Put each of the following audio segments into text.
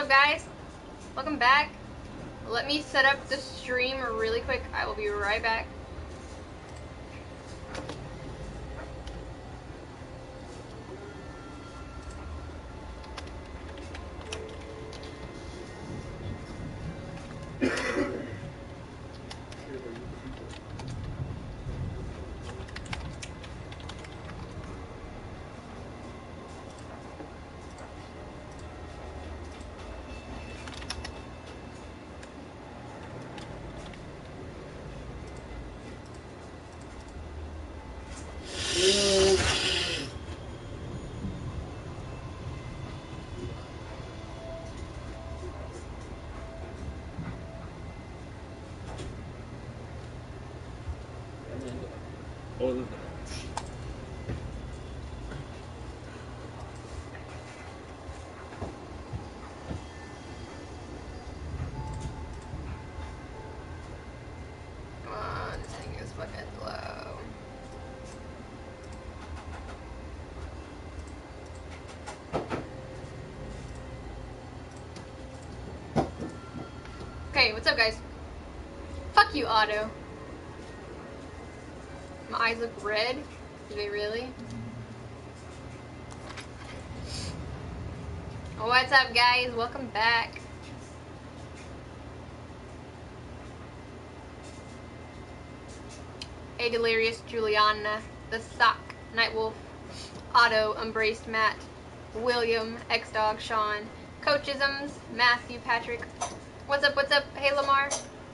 up, guys? Welcome back. Let me set up the stream really quick. I will be right back. Okay, what's up, guys? Fuck you, Otto. My eyes look red. Do they really? What's up, guys? Welcome back. Hey, Delirious, Juliana, The Sock, Nightwolf, Otto, Embraced, Matt, William, X-Dog, Sean, Coachisms, Matthew, Patrick. What's up, what's up? Hey, Lamar.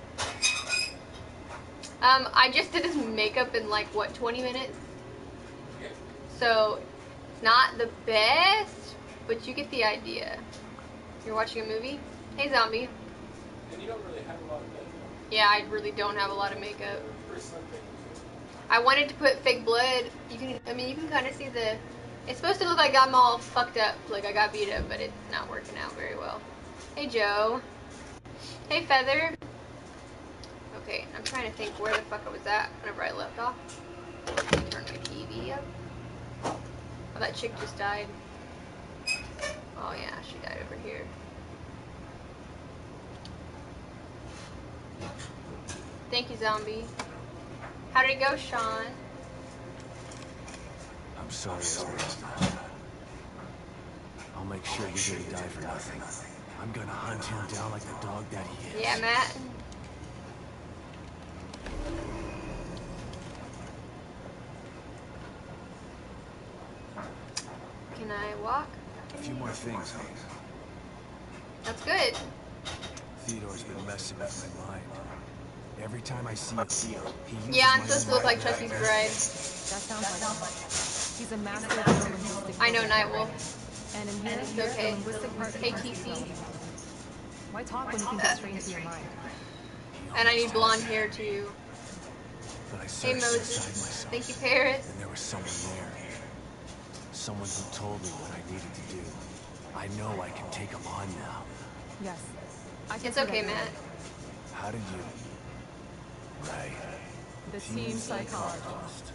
I just did his makeup in like, what, 20 minutes? So, it's not the best, but you get the idea. You're watching a movie? Hey, Zombie. And you don't really have a lot of makeup. Yeah, I really don't have a lot of makeup. I wanted to put fake blood. You can kind of see the... It's supposed to look like I'm all fucked up, like I got beat up, but it's not working out very well. Hey, Joe. Hey, Feather. Okay, I'm trying to think where the fuck I was at whenever I left off. Turn my TV up. Oh, that chick just died. Oh yeah, she died over here. Thank you, Zombie. How did it go, Sean? I'm sorry, I'll make sure you didn't die for nothing. I'm gonna hunt him down like the dog that he is. Yeah, Matt. Can I walk? A few more things, huh? That's good. Theodore's been messing with my mind. Every time I see him, he uses Yeah, I'm supposed to look like Chelsea's bride. That sounds like him. He's a master of linguistic. I know Nightwolf. And in here, It's okay. the linguistic part KTC. Why talk when you can get straight into your mind? And I need blonde hair too. But I Hey, searched inside Moses. myself, Thank you, Paris. and there was someone there. Someone who told me what I needed to do. I know I can take him on now. Yes. I can It's see okay, that. Matt. How did you? Right. The team psychologist.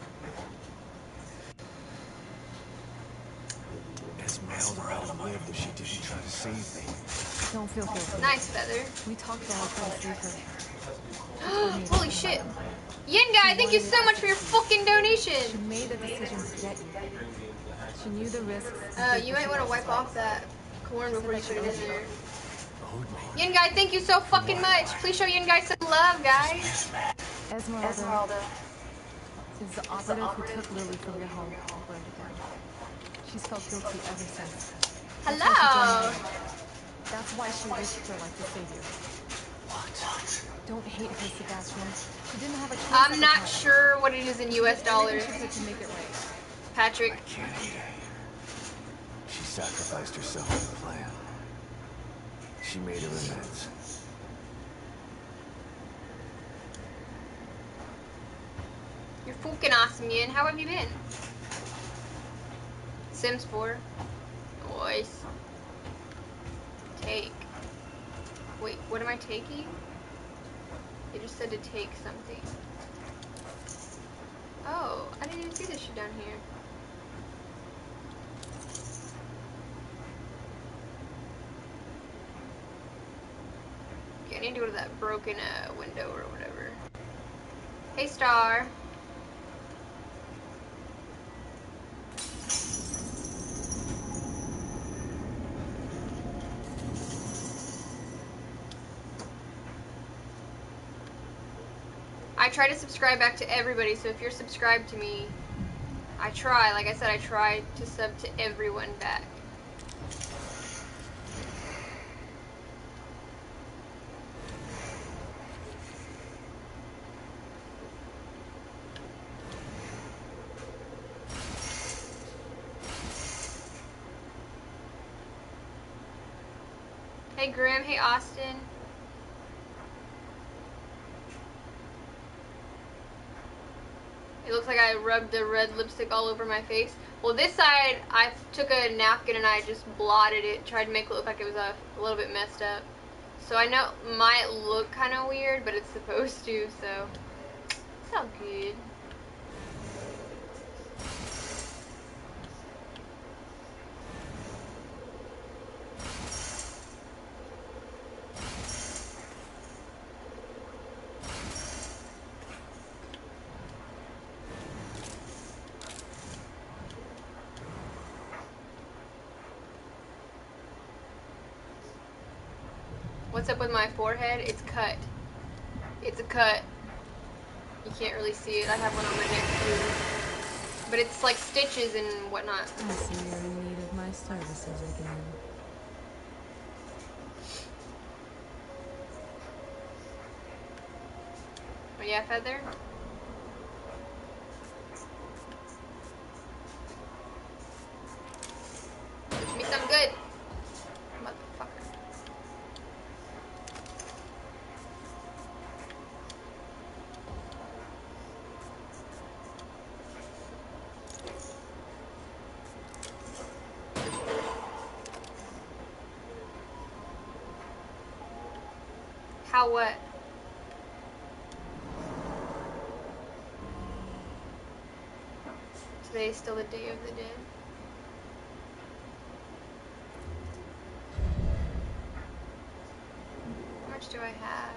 Esmeralda would have lived if she didn't try to save me. Don't feel guilty. Nice, Feather. We talked about how to save her. Holy shit. Yin guy, thank you so much for your fucking She donation. made the decision to get you. She knew the risks. You might want to wipe off that corn before you put it in there. Owed me. Yin guy, thank you so fucking much. Please show Yin guy some love, guys. Esmeralda is the operative who took Lily from your home and burned it down. She's felt guilty ever since. Hello. That's why she risked her life to save you. What? Don't hate her, Sebastian. She didn't have a choice. I'm not sure what it is in US dollars. She did to make it right. Patrick. I can't hate her. She sacrificed herself for the plan. She made her amends. You're fucking awesome, Yin. How have you been? Sims 4. Voice. Take. Wait, what am I taking? They just said to take something. Oh, I didn't even see this shit down here. I need to go to that broken window or whatever. Hey, Star. I try to subscribe back to everybody, so if you're subscribed to me, I try, like I said, I try to sub to everyone back. Hey Grim, hey Austin. It looks like I rubbed the red lipstick all over my face. Well, this side, I took a napkin and I just blotted it, tried to make it look like it was a little bit messed up. So I know it might look kind of weird, but it's supposed to, so it's all good. What's up with my forehead? It's cut. It's a cut. You can't really see it. I have one on my neck too. But it's like stitches and whatnot. I see you're in need of my services again. Oh yeah, Feather? Give me some good. Motherfucker. How what? Today is still the Day of the Dead. How much do I have?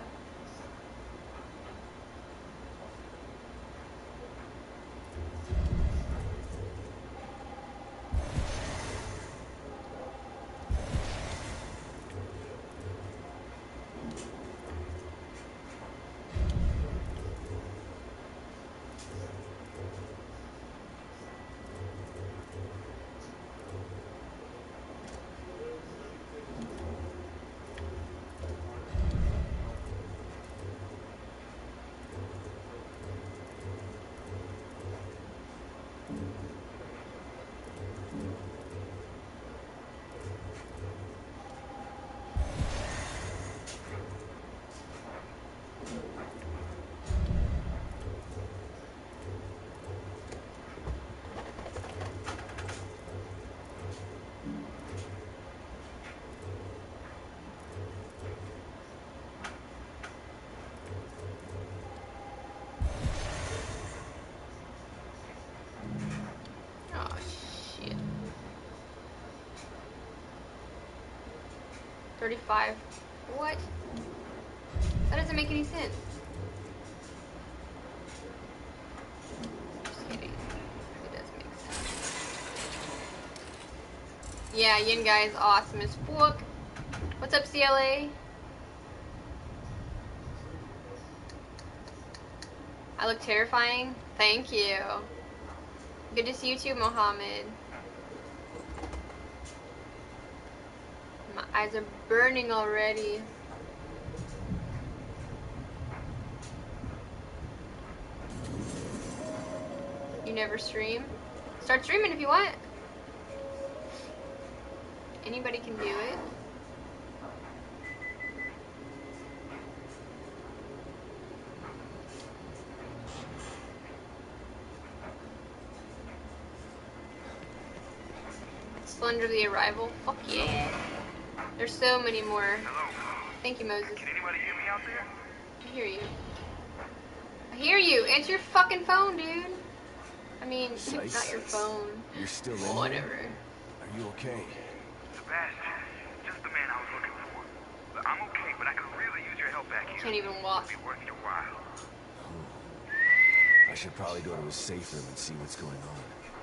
Oh shit. 35. What? That doesn't make any sense. Just kidding. It does make sense. Yeah, Yin Guy is awesome as fuck. What's up, CLA? I look terrifying? Thank you. Good to see you too, Mohammed. My eyes are burning already. You never stream? Start streaming if you want. Anybody can do it. Splendor of the Arrival. Fuck yeah. There's so many more. Hello. Thank you, Moses. Can anybody hear me out there? I hear you. I hear you. Answer your fucking phone, dude. I mean, Slice. not your phone. You're still in Whatever. here? Are you okay? Sebastian, just the man I was looking for. Look, I'm okay, but I could really use your help Can't even walk. I should probably go to his safe room and see what's going on.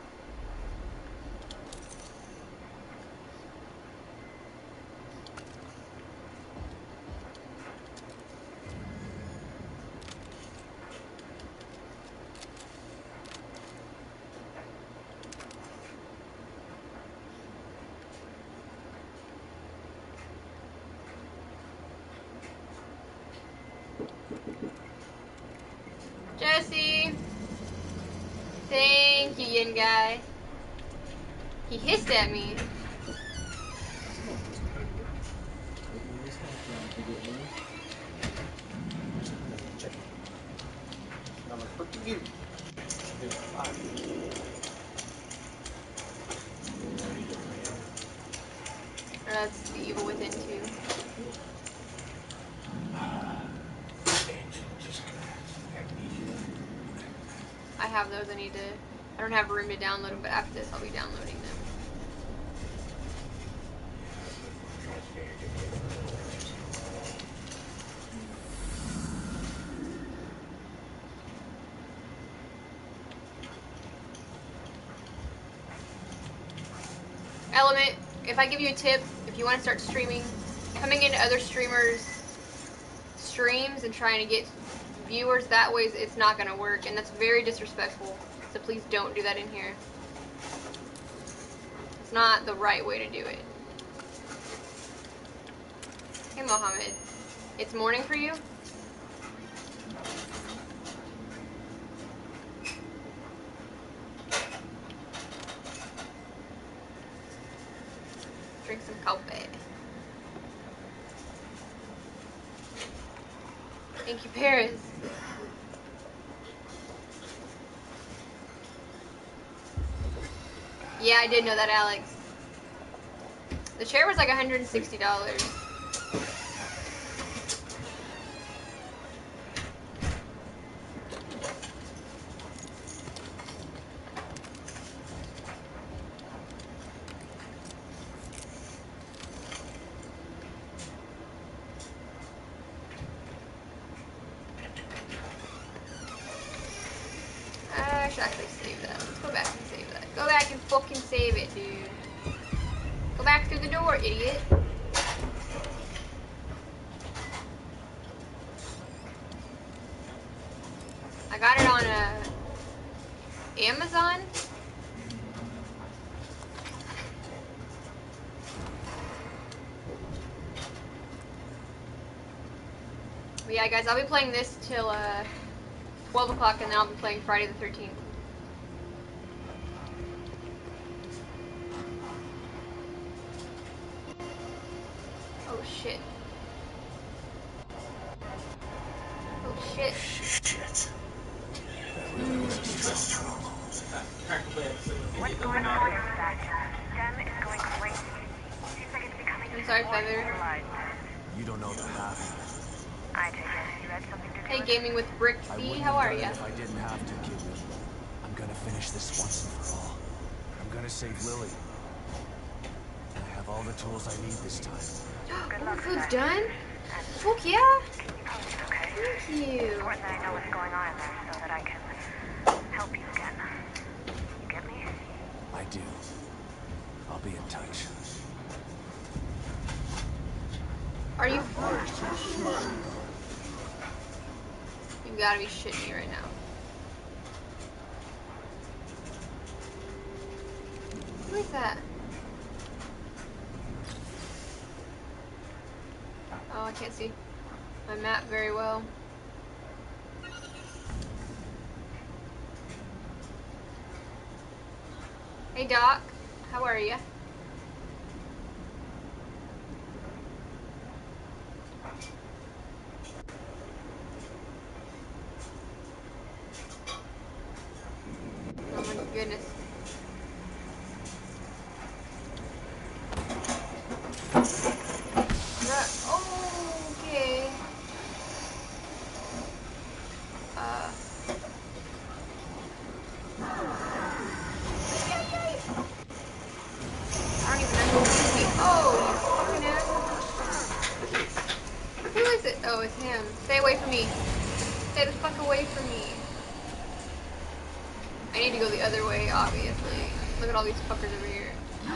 Jesse! Thank you, Yin guy. He hissed at me. That's the evil within too. I have those. I don't have room to download them, but after this I'll be downloading them. Element, if I give you a tip, if you want to start streaming, coming into other streamers' streams and trying to get viewers that way, it's not going to work, and that's very disrespectful. So please don't do that in here. It's not the right way to do it. Hey Mohammed, it's morning for you? Drink some coffee. Thank you, Paris. Yeah, I did know that, Alex. The chair was like $160. I should actually save that. Let's go back and save that. Go back and fucking save it, dude. Go back through the door, idiot. I got it on Amazon. But yeah, guys, I'll be playing this till 12 o'clock, and then I'll be playing Friday the 13th. Oh shit. Oh shit. Shit. What's going on here, Dem is going crazy. Seems like it's becoming I'm sorry, Feather. You don't know the half of it. I take it you had something to do Hey, with Gaming with Brick I C, wouldn't how have are done it ya? if I didn't have to, Kidman. I'm gonna finish this once and for all. I'm gonna save Lily. And I have all the tools I need this time. Oh, food's done? Fuck yeah! Keep me posted, okay? Thank you. It's important that I know what's going on in there so that I can help you again. You get me? I do. I'll be in touch. Are you? You gotta be shitting me right now. Who is that? Oh, I can't see my map very well. Hey Doc, how are ya? Oh my goodness. Oh, okay. I don't even know who it is. Oh, you fucking asshole. Who is it? Oh, it's him. him. Stay away from me. Stay the fuck away from me. I need to go the other way, obviously. Look at all these fuckers over here.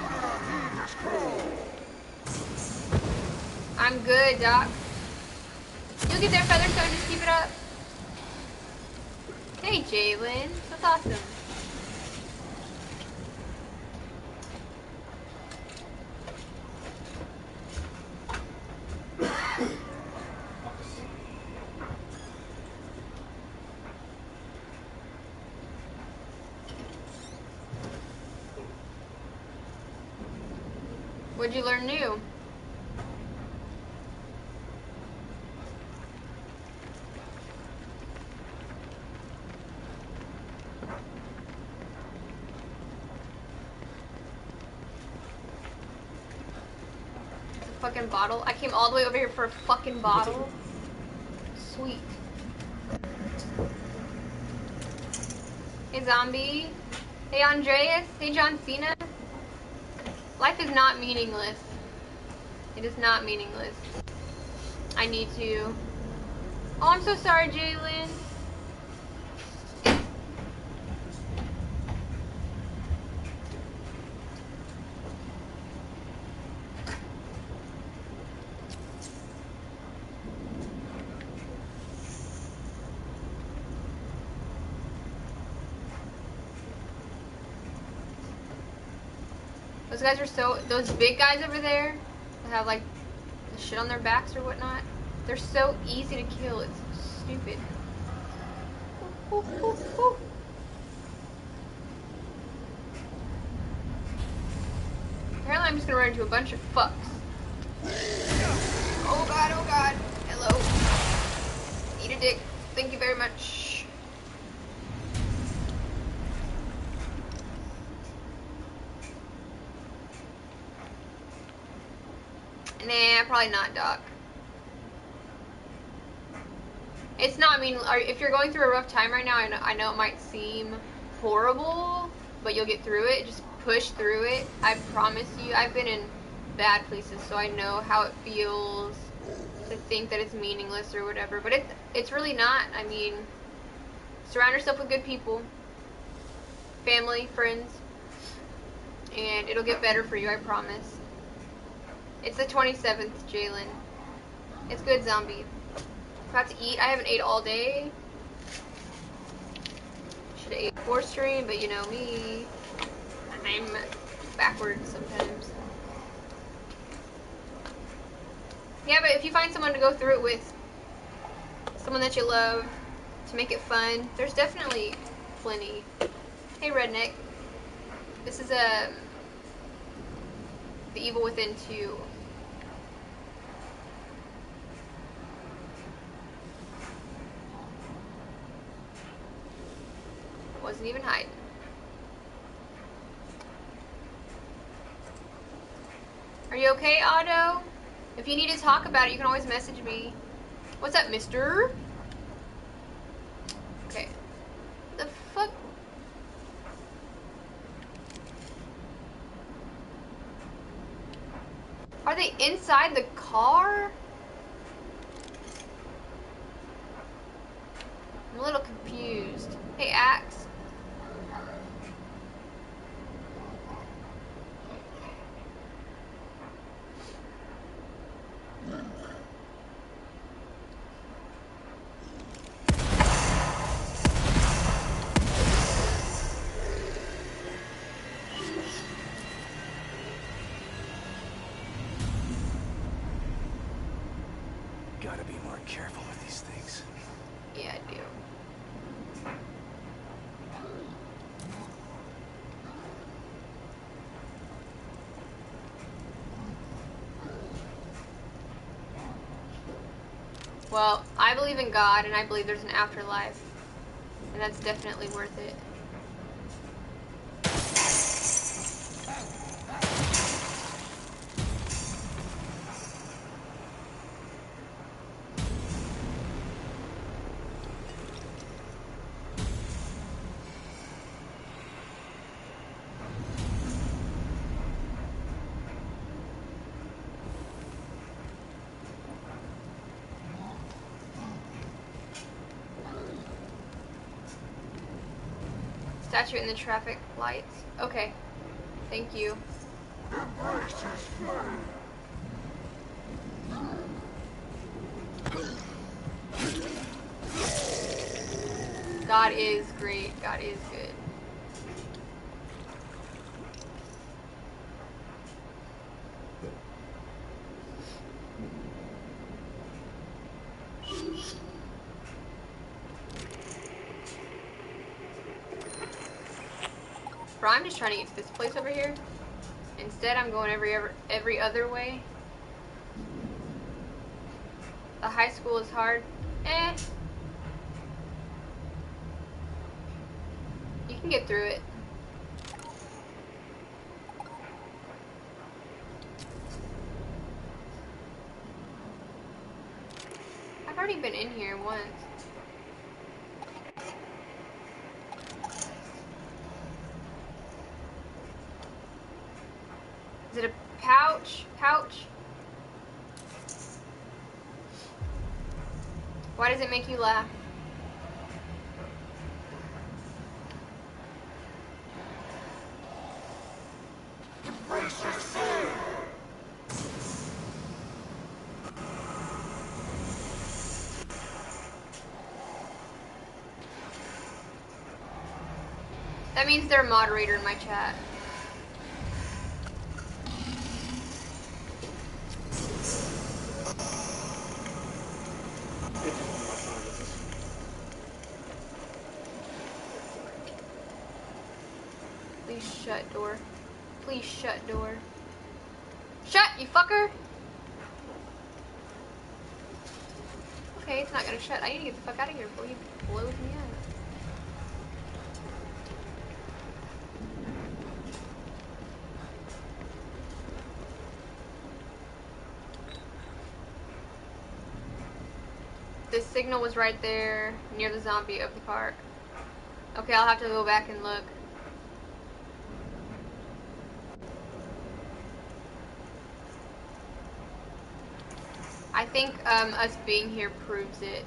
I'm good, Doc. You'll get there, Featherstone. Just keep it up. Hey, Jalen. That's awesome. What'd you learn new? Fucking bottle. I came all the way over here for a fucking bottle. Sweet. Hey, Zombie. Hey, Andreas. Hey, John Cena. Life is not meaningless. It is not meaningless. I need to. Oh, I'm so sorry, Jalen. Those guys are so, those big guys over there that have like the shit on their backs or whatnot, they're so easy to kill, it's stupid. Ooh, ooh, ooh, ooh. Apparently I'm just gonna run into a bunch of fucks. Oh god, hello. Eat a dick, thank you very much. Nah, probably not, Doc. It's not, I mean, if you're going through a rough time right now, I know it might seem horrible, but you'll get through it. Just push through it. I promise you. I've been in bad places, so I know how it feels to think that it's meaningless or whatever, but it's really not. I mean, surround yourself with good people, family, friends, and it'll get better for you, I promise. It's the 27th, Jalen. It's good, Zombie. About to eat. I haven't ate all day. Should have ate before stream, but you know me. I'm backwards sometimes. Yeah, but if you find someone to go through it with, someone that you love, to make it fun, there's definitely plenty. Hey, Redneck. This is The Evil Within 2. Wasn't even hiding. Are you okay, Otto? If you need to talk about it, you can always message me. What's up, mister? Okay. The fuck? Are they inside the car? I'm a little confused. Hey, Axe. Gotta be more careful with these things. Yeah, I do. Well, I believe in God, and I believe there's an afterlife. And that's definitely worth it. Statue in the traffic lights. Okay. Thank you. God is great. God is good. Bro, I'm just trying to get to this place over here. Instead, I'm going every other way. The high school is hard. Eh. You can get through it. I've already been in here once. Is it a pouch? Pouch? Why does it make you laugh? That means they're a moderator in my chat. Please shut door. Please shut door. Shut, you fucker! Okay, it's not gonna shut. I need to get the fuck out of here before he blows me up. This signal was right there, near the zombie of the park. Okay, I'll have to go back and look. I think us being here proves it.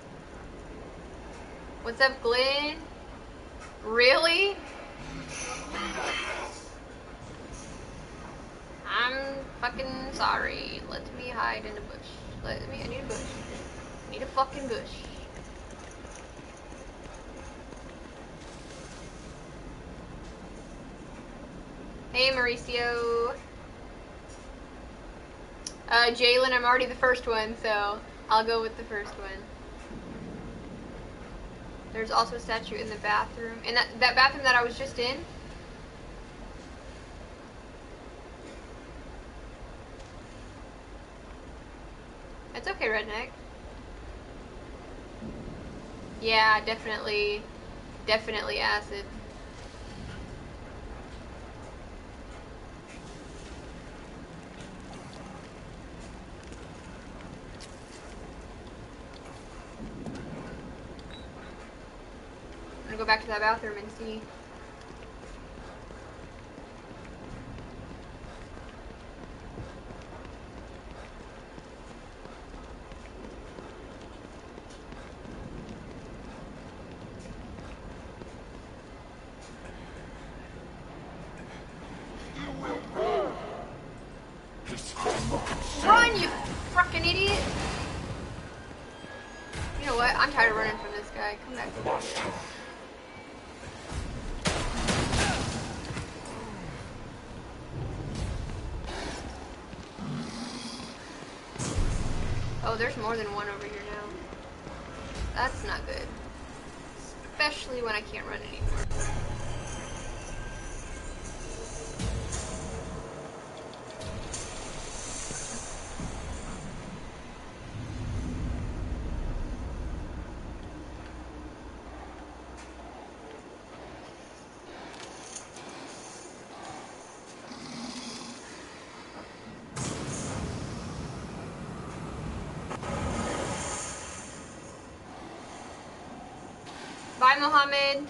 What's up, Glenn? Really? I'm fucking sorry. Let me hide in the bush. I need a bush. I need a fucking bush. Hey, Mauricio. Jalen, I'm already the first one, so I'll go with the first one. There's also a statue in the bathroom. In that bathroom that I was just in. It's okay, redneck. Yeah, definitely acid. I'm gonna go back to that bathroom and see. Run, you fucking idiot! You know what? I'm tired of running from this guy. Come back. Oh, there's more than one over here now. That's not good. Especially when I can't run anymore. Bye, Mohammed.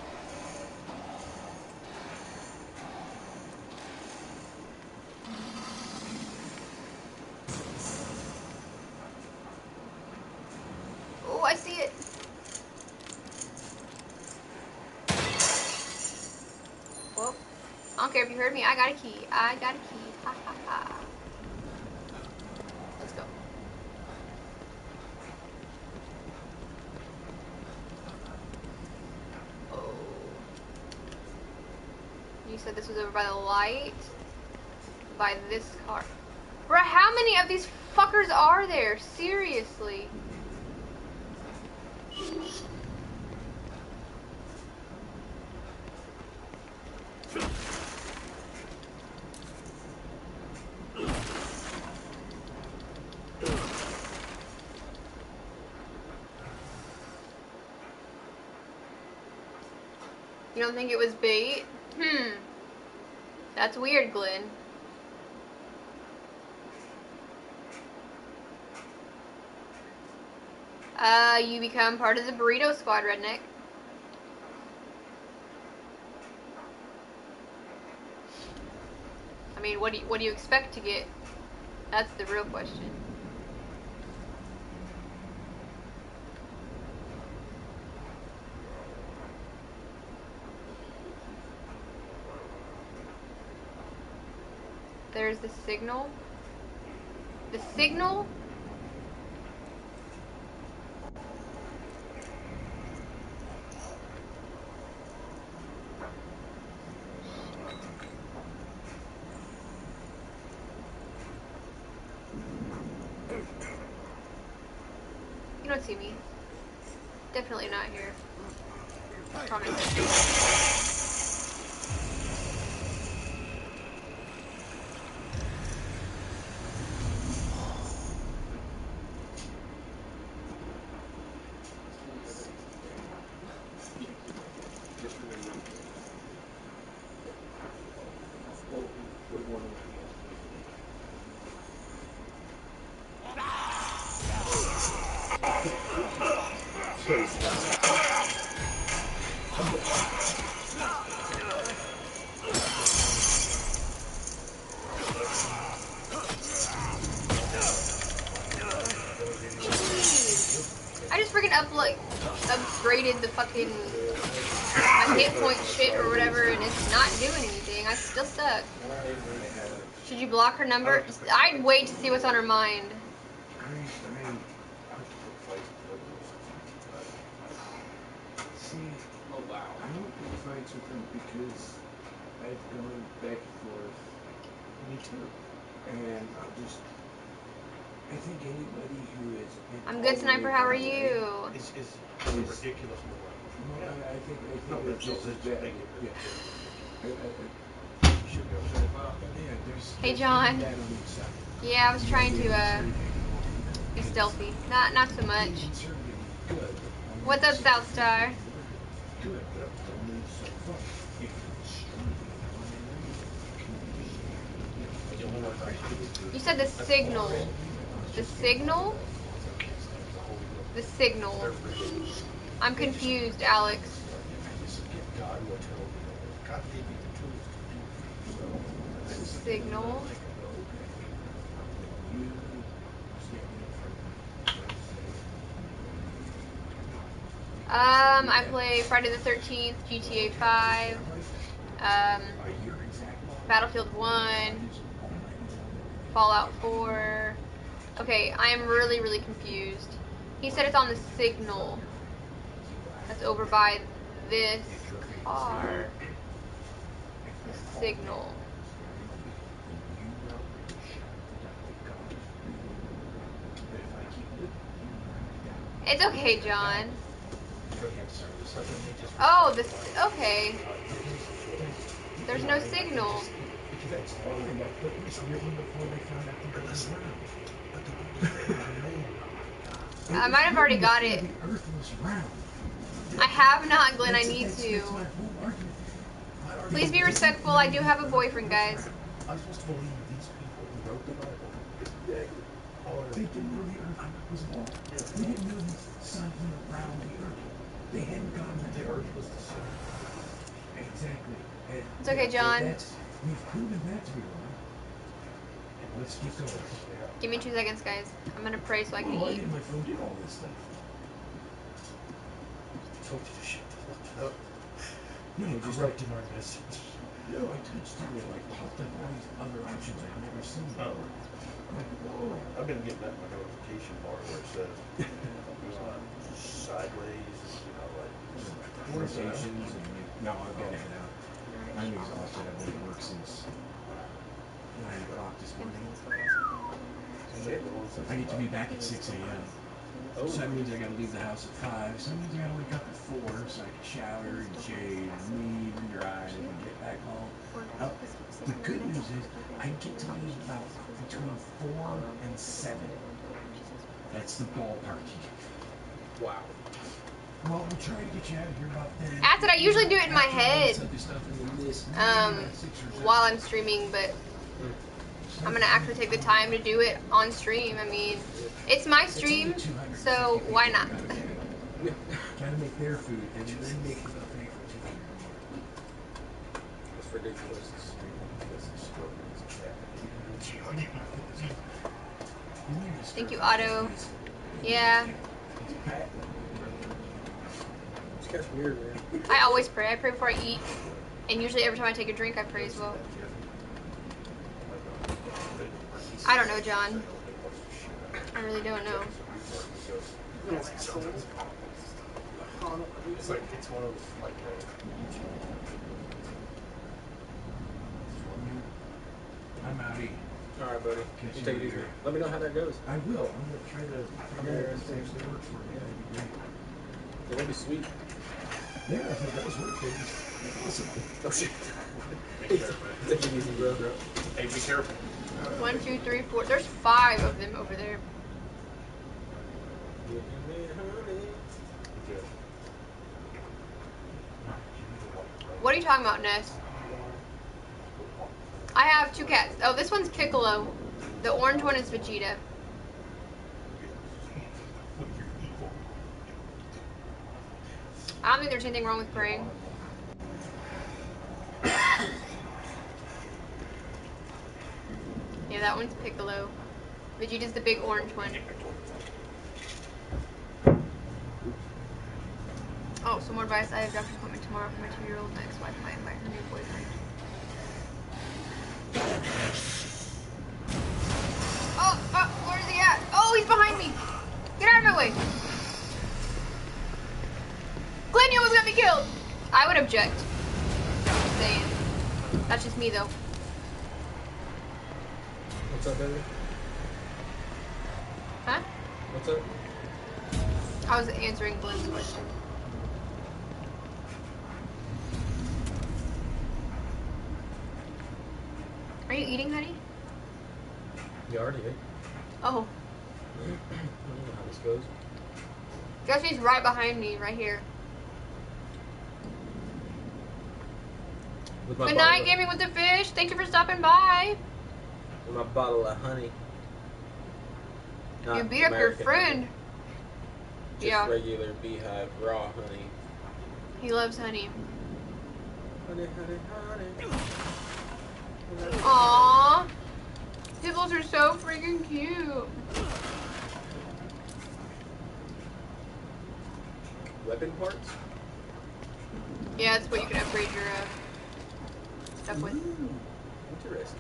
Oh, I see it. Well, I don't care if you heard me. I got a key. I got a key. Ha ha ha. Let's go. Oh. You said this was over by the light? By this car. Bruh, how many of these fuckers are there? Seriously. You don't think it was bait? That's weird, Glenn. You become part of the burrito squad, redneck. I mean, what do you expect to get? That's the real question. There's the signal. The signal? You don't see me. Definitely not here. Promise. I just freaking upgraded the fucking my hit point shit or whatever, and it's not doing anything. I still suck. Should you block her number? I'd wait to see what's on her mind. See, I don't pick fights with him because I've gone back and forth. Me too. And I think anybody who is... I'm good, Sniper. How are you? It's ridiculous. No, I think it's just as bad. Yeah. Hey, John. Yeah, I was trying to be stealthy. Not so much. What's up, Southstar? You said the signal. The signal? The signal. I'm confused, Alex. Signal. I play Friday the 13th, GTA 5, Battlefield 1, Fallout 4. Okay, I am really, really confused. He said it's on the signal. That's over by this car. The signal. It's okay, John. Oh, this. Okay. There's no signal. I might have already got it. I have not, Glenn. I need to. Please be respectful. I do have a boyfriend, guys. I'm supposed to believe these people who wrote the Bible, they didn't know the earth was long. They didn't know the sun went around the earth. They hadn't gotten that the earth was the sun. Exactly. And it's okay, John. We've proven that to be wrong. Let's keep going. Give me 2 seconds, guys. I'm gonna pray so I can eat. My phone did all this stuff. I told you to shut the fuck up. No, just like to my message. No, I touched it and it like popped up all these other options I've never seen before. Like, whoa. I've been getting that in my notification bar where it says sideways, you know, like Conversations and like, no, I've got to head out. I'm exhausted. I've been at work since 9 o'clock this morning. I get to be back at 6 a.m. So that means I gotta leave the house at 5. So that means I gotta wake up at 4 so I can shower and shave and leave and drive and get back home. The good news is I get to leave about between 4 and 7. That's the ballpark. Wow. Well, we'll try to get you out of here about then. Acid, I usually do it in my head while I'm streaming, but I'm gonna actually take the time to do it on stream. I mean, it's my stream, so why not? Gotta make their food and then make it pay for 200. That's ridiculous. Thank you, Otto. Yeah. It's kind of weird, man. I always pray. I pray before I eat. And usually every time I take a drink, I pray as well. I don't know, John. I really don't know. it's like it's one of like I'm outie. Alright, buddy. You take it easy. Let me know how that goes. I will. I'm gonna try to figure out if it actually works for me. That'd be great. That'd be sweet. Yeah, if it does work, then awesome. Oh shit. Take it easy, bro. hey, be careful. 1, 2, 3, 4. There's 5 of them over there. What are you talking about, Ness? I have 2 cats. Oh, this one's Piccolo. The orange one is Vegeta. I don't think there's anything wrong with praying. Yeah, that one's Piccolo. Vegeta's the big orange one. Oh, some more advice. I have a doctor's appointment tomorrow for my 2-year-old. My ex-wife might invite her new boyfriend. Oh, where's he at? Oh, he's behind me. Get out of my way. Glenn, you almost got me killed. I would object. Just saying. That's just me, though. What's up, baby? Huh? What's up? I was answering Glenn's question. Are you eating, honey? You already ate. Oh. I don't know how this goes. Guess he's right behind me, right here. With my Good bottle night, of- Gaming with the Fish. Thank you for stopping by. With my bottle of honey. Not You beat up your American friend. honey. Just Yeah. regular beehive raw honey. He loves honey. Honey, honey, honey. Aww. Pibbles are so freaking cute. Weapon parts? Yeah, that's what you can upgrade your stuff with. Ooh, interesting.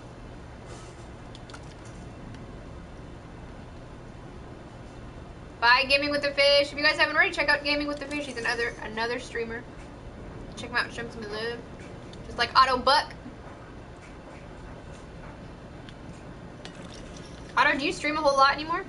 Bye, Gaming with the Fish. If you guys haven't already, check out Gaming with the Fish. He's another streamer. Check him out, show him some love. Just like Otto Buck. Otto, do you stream a whole lot anymore?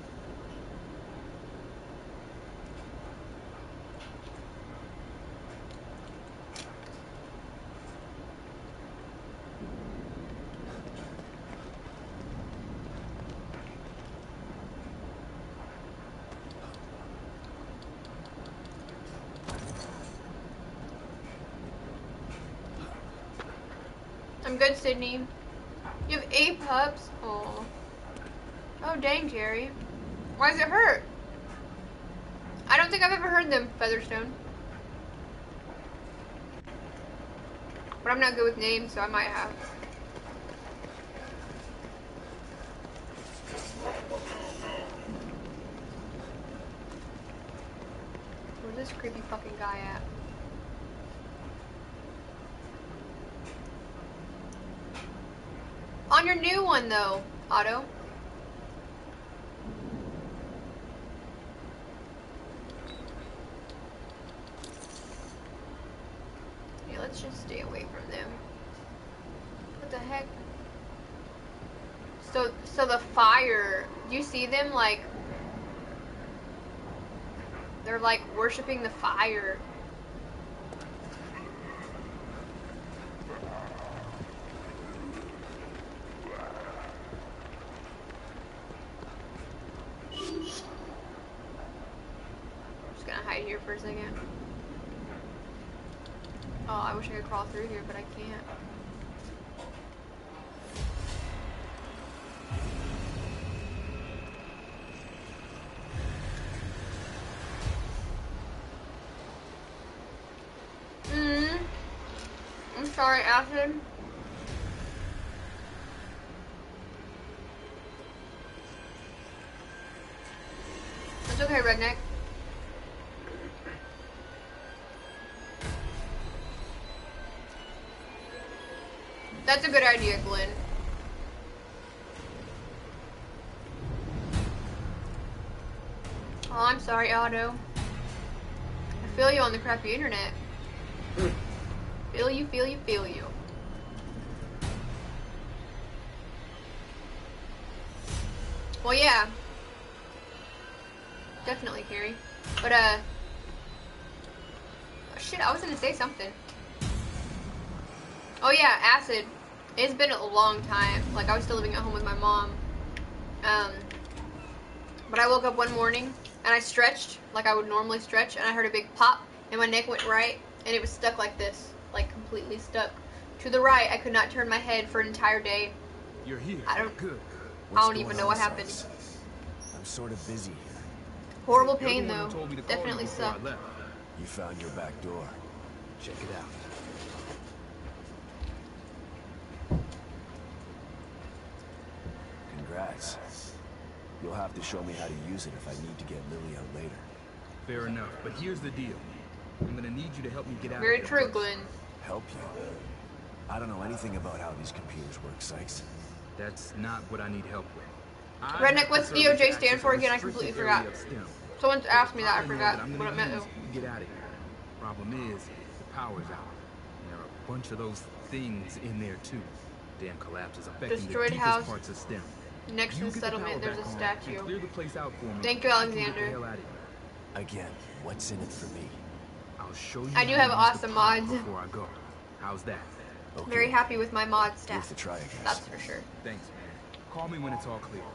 I'm good, Sydney. You have 8 pups? Aw. Oh, dang, Jerry. Why does it hurt? I don't think I've ever heard them, Featherstone. But I'm not good with names, so I might have. Where's this creepy fucking guy at? on your new one though, Otto. Yeah, let's just stay away from them. What the heck? So the fire, do you see them like, they're like worshiping the fire. Hide here for a second. Oh, I wish I could crawl through here, but I can't. I'm sorry, Acid. It's okay, Redneck. That's a good idea, Glenn. Oh, I'm sorry, Otto. I feel you on the crappy internet. Feel you, feel you, feel you. Well, yeah. Definitely, Carrie. But, oh, shit, I was gonna say something. Oh yeah, Acid. It's been a long time. Like, I was still living at home with my mom. But I woke up one morning and I stretched like I would normally stretch, and I heard a big pop and my neck went right and it was stuck like this, like completely stuck to the right. I could not turn my head for an entire day. You're here. I don't Good. I don't even know what happened. I'm sort of busy here. Horrible pain though. Definitely sucked. You found your back door. Check it out. Congrats. You'll have to show me how to use it if I need to get Lily out later. Fair enough, but here's the deal. I'm gonna need you to help me get out Very of here. true, Glenn. Help you? I don't know anything about how these computers work, Sykes. That's not what I need help with. Redneck, what's DOJ stand for again? I completely forgot. Someone asked me that, I forgot what it meant though. Get out of here. Problem is, the power's out. And there are a bunch of those things in there too. Damn collapse is affecting Destroyed the house. deepest parts of STEM. Nixon settlement, there's a statue. Clear the place out for me. Thank you, Alexander. Again, what's in it for me? I'll show you. I do have awesome mods. Before I go. How's that? Okay. Very happy with my mod staff. Worth a try, I guess. That's for sure. Thanks, man. Call me when it's all clear.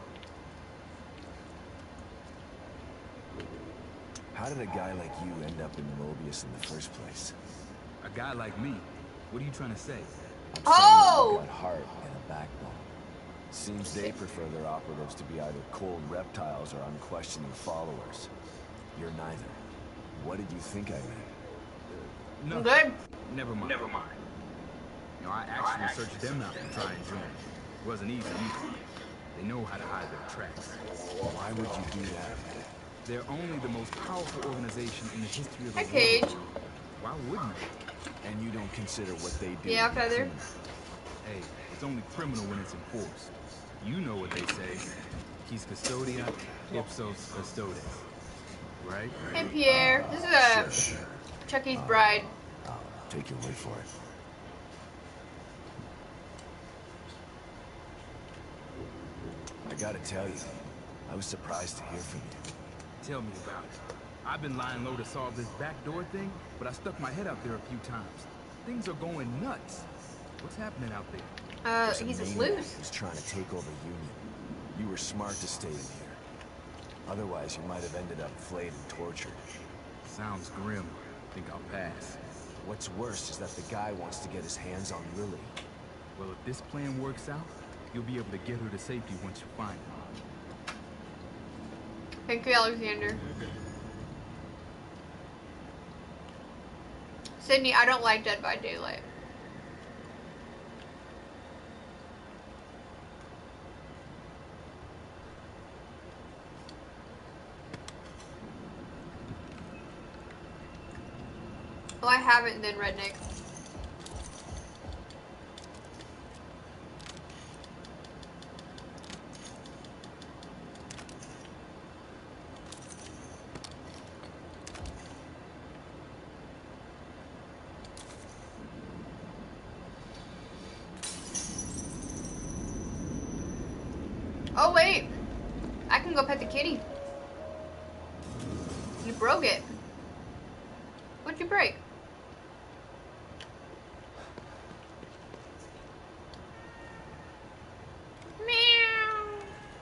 How did a guy like you end up in Mobius in the first place? A guy like me? What are you trying to say? Oh! Got heart and a backbone. Seems they prefer their operatives to be either cold reptiles or unquestioning followers. You're neither. What did you think I meant? No. Good. Never mind. Never mind. No, I actually searched them out to try and join. It wasn't easy either. They know how to hide their tracks. Why would you do that? They're only the most powerful organization in the history of the world. Cage. Why wouldn't they? And you don't consider what they do? Yeah, Feather. Hey, it's only criminal when it's enforced. You know what they say. Quis custodia, ipsos custodes. Right? Hey, Pierre. This is Chucky's bride. I'll take your word for it. I gotta tell you, I was surprised to hear from you. Tell me about it. I've been lying low to solve this backdoor thing, but I stuck my head out there a few times. Things are going nuts. What's happening out there? He's just maniac loose. who's trying to take over Union. You were smart to stay in here. Otherwise, you might have ended up flayed and tortured. Sounds grim. Think I'll pass. What's worse is that the guy wants to get his hands on Lily. Well, if this plan works out, you'll be able to get her to safety once you find her. Thank you, Alexander. Sydney, I don't like Dead by Daylight. Well, I haven't then, Redneck. Oh wait, I can go pet the kitty. You broke it. What'd you break? Meow.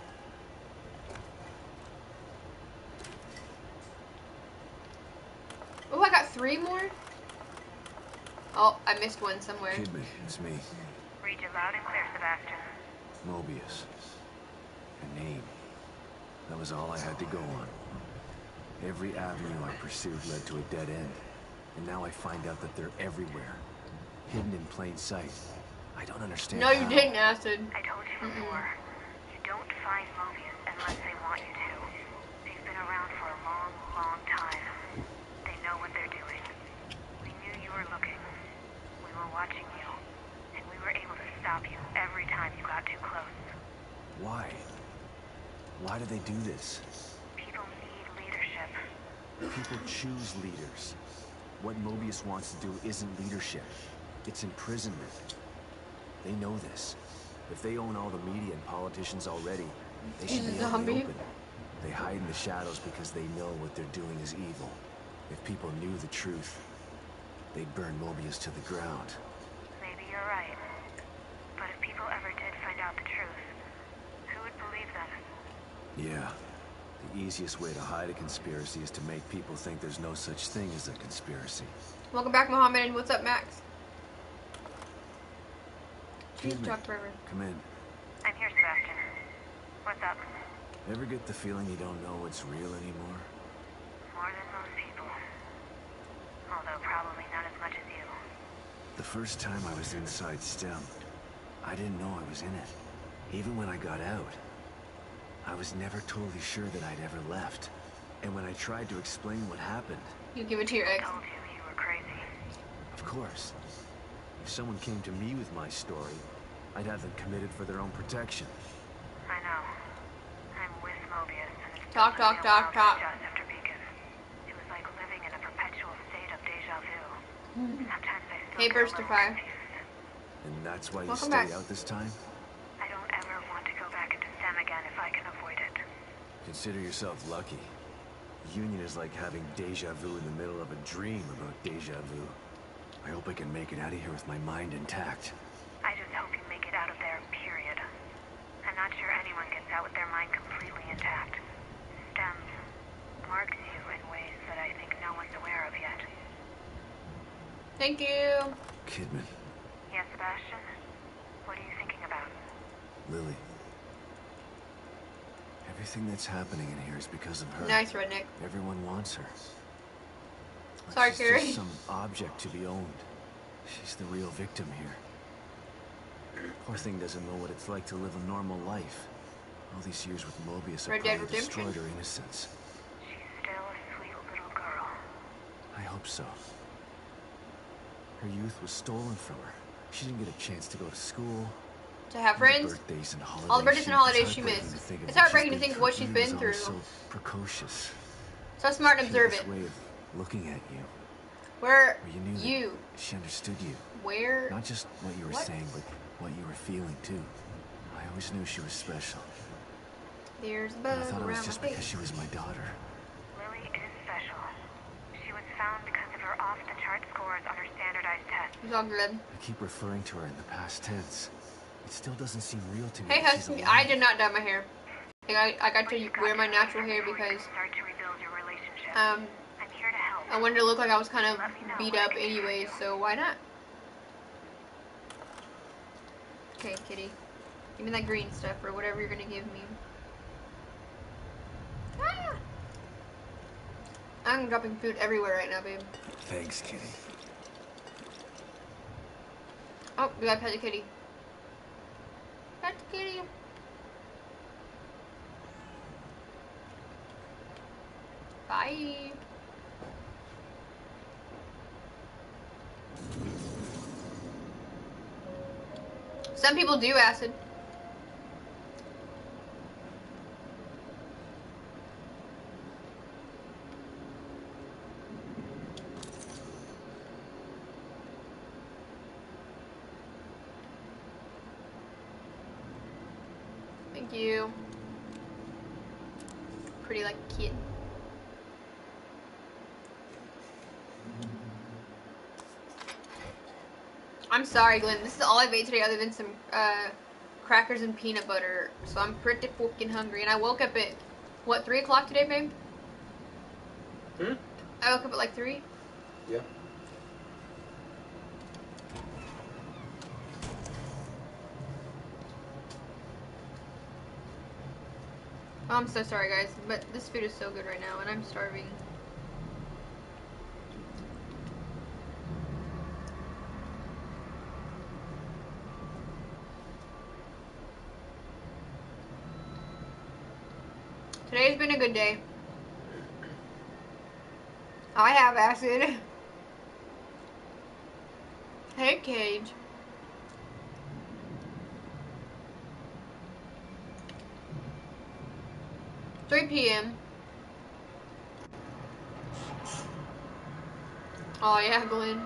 Oh, I got 3 more? Oh, I missed one somewhere. Kidman, it's me. Read you loud and clear, Sebastian. Mobius. A name. That was all I had to go on. Every avenue I pursued led to a dead end. And now I find out that they're everywhere. Hidden in plain sight. I don't understand No, you how. didn't, Acid. I told you before. You don't find Mobius unless they want you to. They've been around for a long, long time. They know what they're doing. We knew you were looking. We were watching you. And we were able to stop you every time you got too close. Why? Why do they do this? People need leadership. People choose leaders. What Mobius wants to do isn't leadership. It's imprisonment. They know this. If they own all the media and politicians already, they should be out in the open. They hide in the shadows because they know what they're doing is evil. If people knew the truth, they'd burn Mobius to the ground. Maybe you're right. But if people ever did find out the truth, who would believe them? Yeah. The easiest way to hide a conspiracy is to make people think there's no such thing as a conspiracy. Welcome back, Mohammed, and what's up, Max? Please Kidman, talk forever. come in. I'm here, Sebastian. What's up? Ever get the feeling you don't know what's real anymore? More than most people. Although probably not as much as you. The first time I was inside STEM, I didn't know I was in it. Even when I got out, I was never totally sure that I'd ever left. And when I tried to explain what happened... You give it to your I ex. told you were crazy. Of course. If someone came to me with my story, I'd have them committed for their own protection. I know. I'm with Mobius, and it's Talk. just after Beacon. It was like living in a perpetual state of deja vu. Sometimes I still Hey, get a little Burstify. And that's why you Welcome stay back. out this time? I don't ever want to go back into STEM again if I can avoid it. Consider yourself lucky. Union is like having deja vu in the middle of a dream about deja vu. I hope I can make it out of here with my mind intact. I just hope you make it out of there, period. I'm not sure anyone gets out with their mind completely intact. STEM marks you in ways that I think no one's aware of yet. Thank you. Kidman, Yes, Sebastian? What are you thinking about? Lily. Everything that's happening in here is because of her. Nice, redneck. Everyone wants her. Like Sorry, she's Carrie. just some object to be owned. She's the real victim here. Poor thing doesn't know what it's like to live a normal life. All these years with Mobius have Red Dead probably Redemption. destroyed her innocence. She's still a sweet little girl. I hope so. Her youth was stolen from her. She didn't get a chance to go to school. To have friends. Birthdays and holidays. All the birthdays and holidays she heartbreaking missed. to think of It's what heartbreaking to she's think been of what through. she's He been was through. always so precocious. So smart and She had observe this it. way of looking at you. Where Where you knew you. that she understood you. Where. Not just what you were What? saying, but what you were feeling too. I always knew she was special. There's a And I bug thought it was around just my because face. she was my daughter. Lily is special. She was found because of her off-the-chart scores on her standardized test. It's all good. I keep referring to her in the past tense. It still doesn't seem real to me. Hey, that she's Husky, alive. I did not dye my hair. I got to wear my natural hair So we can because start to rebuild your relationship. I'm here to help. I wanted to look like I was kind of beat up anyways, so why not? Okay, kitty. Give me that green stuff or whatever you're gonna give me. Ah! I'm dropping food everywhere right now, babe. Thanks, kitty. Oh, we gotta pet the kitty. Pet the kitty. Bye. Some people do acid. Thank you. pretty like a kid. I'm sorry, Glenn. This is all I've ate today other than some crackers and peanut butter. So I'm pretty fucking hungry. And I woke up at, what, 3 o'clock today, babe? I woke up at like 3? Yeah. Oh, I'm so sorry, guys. But this food is so good right now, and I'm starving. Today's been a good day. I have acid. Hey, Cage. $3 p.m. Oh yeah, Glenn.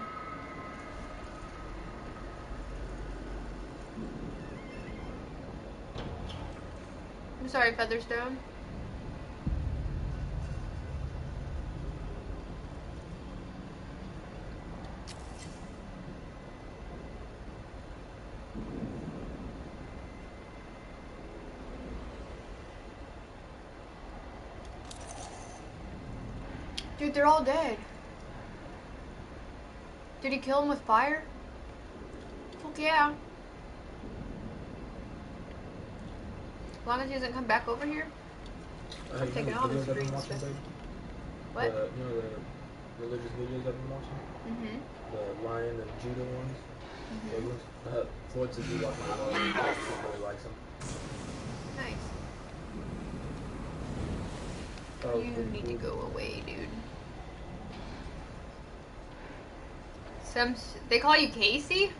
I'm sorry, Featherstone. Dude, they're all dead. Did he kill him with fire? Fuck yeah. As long as he doesn't come back over here. I'm taking all this green stuff. What? You know the religious videos I've been watching? Mm-hmm. The Lion and Judah ones? Those ones? Floyd says he watches a lot. He really likes them. Nice. You need to go away, dude. They call you Casey?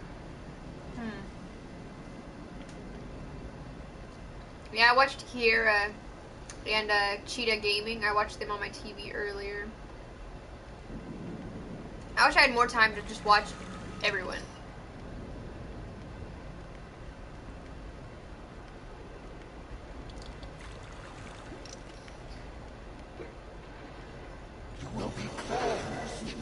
Yeah, I watched Kiera and Cheetah Gaming. I watched them on my TV earlier. I wish I had more time to just watch everyone. You will be closed.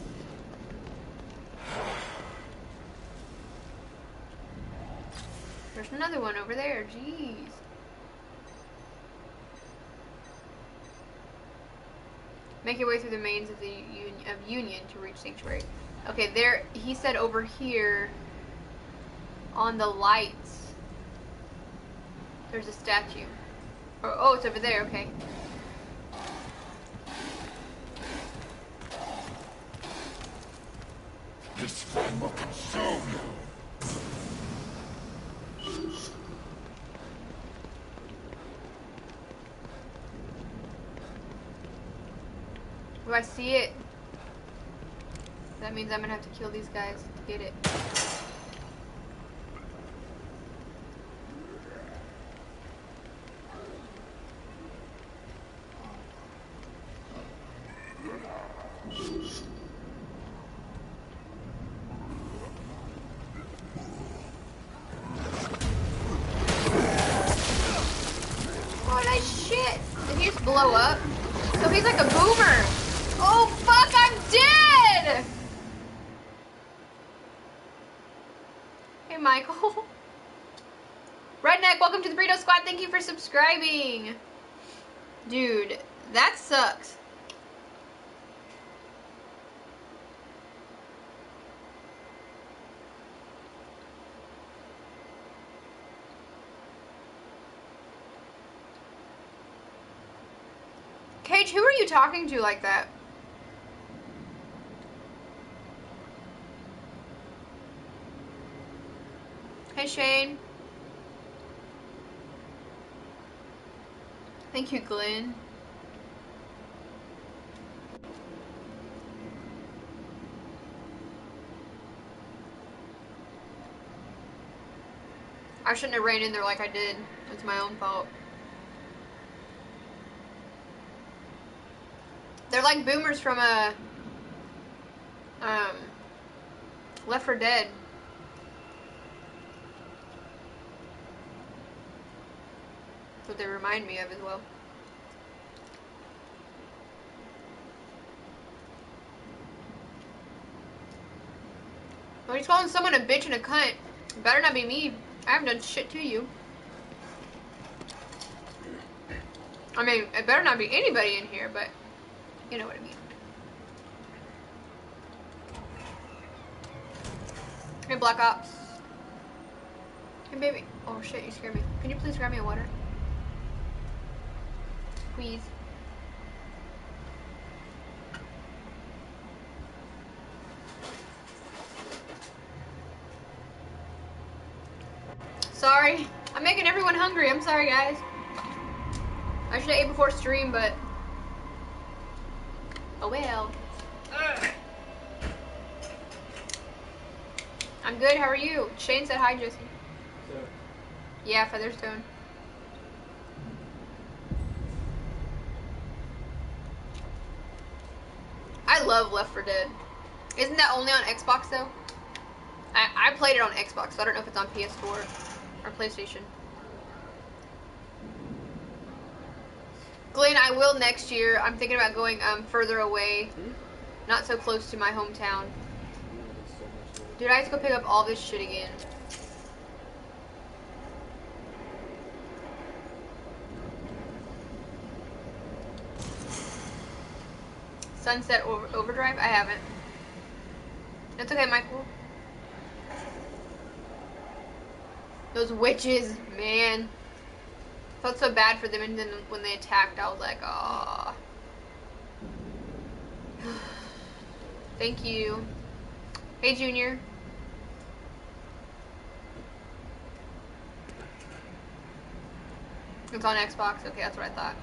There's another one over there. Jeez. Make your way through the mains of the Union to reach Sanctuary. Okay, there. He said over here on the lights. There's a statue. Oh, it's over there. Okay. This flame will consume you. Do I see it? That means I'm gonna have to kill these guys to get it. Oh, nice shit! Did he just blow up? So he's like a boomer! Oh fuck, I'm dead! Hey Michael. Redneck, welcome to the Burrito Squad. Thank you for subscribing. Dude, that sucks. Cage, who are you talking to like that? Hey Shane. Thank you, Glenn. I shouldn't have ran in there like I did. It's my own fault. They're like boomers from Left 4 Dead. That's what they remind me of as well. someone a bitch and a cunt, it better not be me. I haven't done shit to you. I mean, it better not be anybody in here, but you know what I mean. Hey, Black Ops. Hey, baby. Oh, shit, you scared me. Can you please grab me a water? Please. Sorry. I'm making everyone hungry. I'm sorry, guys. I should have ate before stream, but... oh, well. I'm good. How are you? Shane said hi, Jesse. So, Yeah, Featherstone. I love Left 4 Dead. Isn't that only on Xbox, though? I played it on Xbox, so I don't know if it's on PS4 or PlayStation. Glenn, I will next year. I'm thinking about going further away. Not so close to my hometown. Dude, I have to go pick up all this shit again. Sunset Overdrive? I haven't. That's okay, Michael. Those witches, man. Felt so bad for them, and then when they attacked, I was like, ah. Thank you. Hey, Junior. It's on Xbox. Okay, that's what I thought.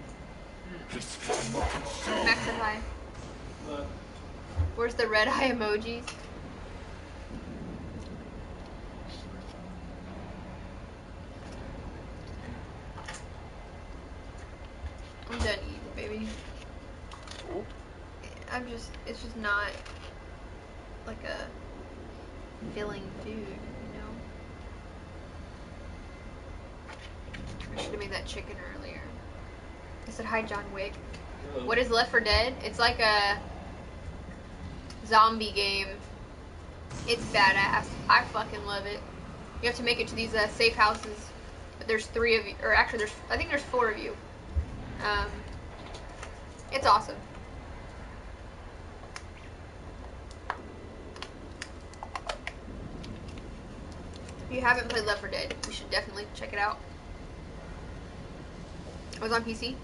Max said hi. Where's the red eye emojis? I'm done eating, baby. It's just not like a filling food, you know? I should have made that chicken earlier. I said hi, John Wick. hello. What is Left 4 Dead? It's like a zombie game. It's badass. I fucking love it. You have to make it to these safe houses. But there's 3 of you, or actually I think there's 4 of you. It's awesome. If you haven't played Left 4 Dead, you should definitely check it out. It was on PC.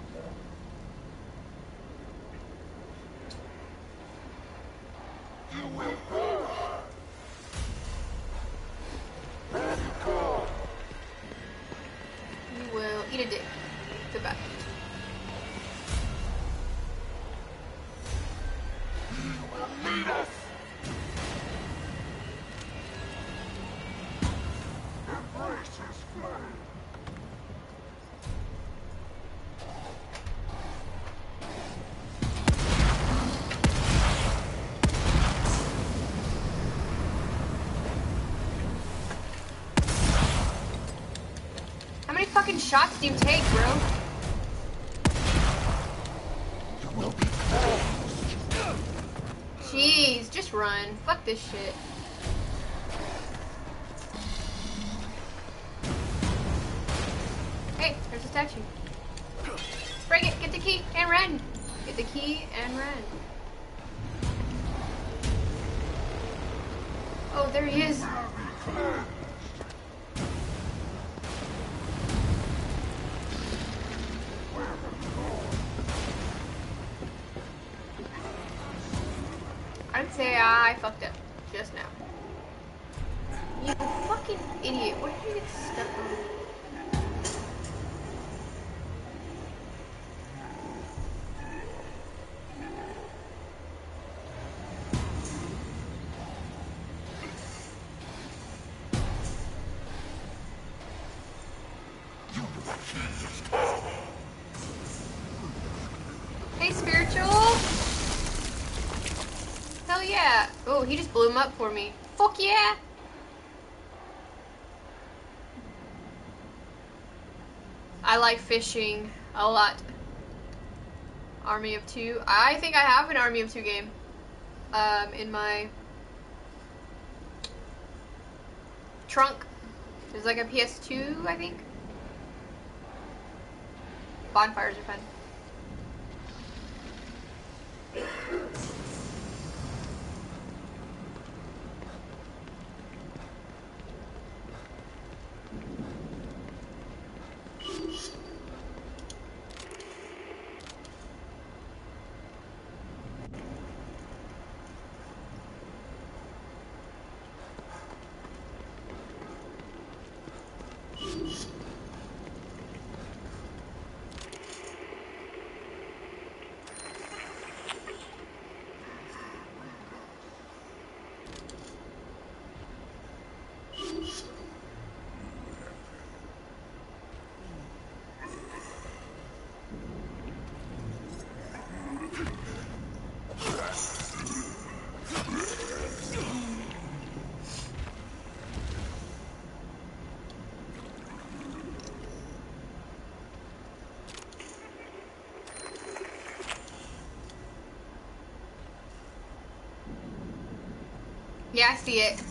You will go. There you go. You will eat a dick. Goodbye. You will lead us. Embrace his flame. How many fucking shots do you take, bro? You will be Jeez, just run. Fuck this shit. Hey, there's a statue. Break it, get the key, and run. Get the key and run. Oh, there he is. I'd say I fucked up just now. You fucking idiot. What did you get stuck on? Hey, Spiritual. Hell yeah. Oh, he just blew him up for me. Fuck yeah. I like fishing a lot. Army of Two. I think I have an Army of Two game in my trunk. There's like a PS2, I think. Bonfires are fun. Yeah, I see it.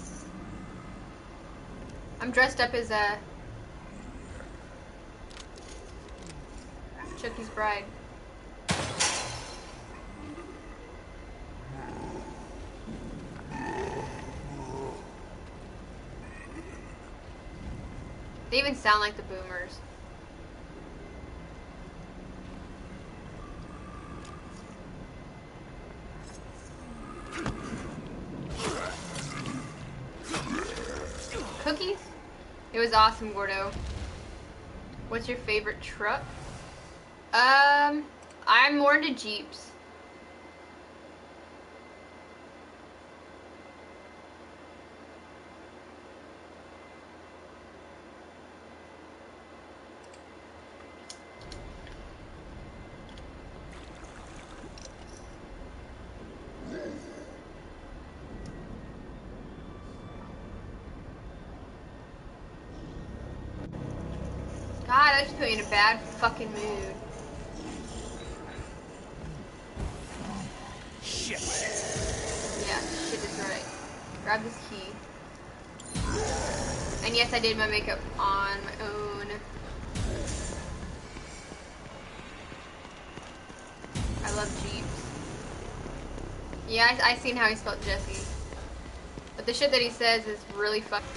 I'm dressed up as Chucky's bride. They even sound like the boomers. Cookies? It was awesome, Gordo. What's your favorite truck? I'm more into Jeeps. God, that just put me in a bad fucking mood. Shit. Yeah, shit is right. Grab this key. And yes, I did my makeup on my own. I love Jeeps. Yeah, I seen how he spelled Jesse. But the shit that he says is really fucking...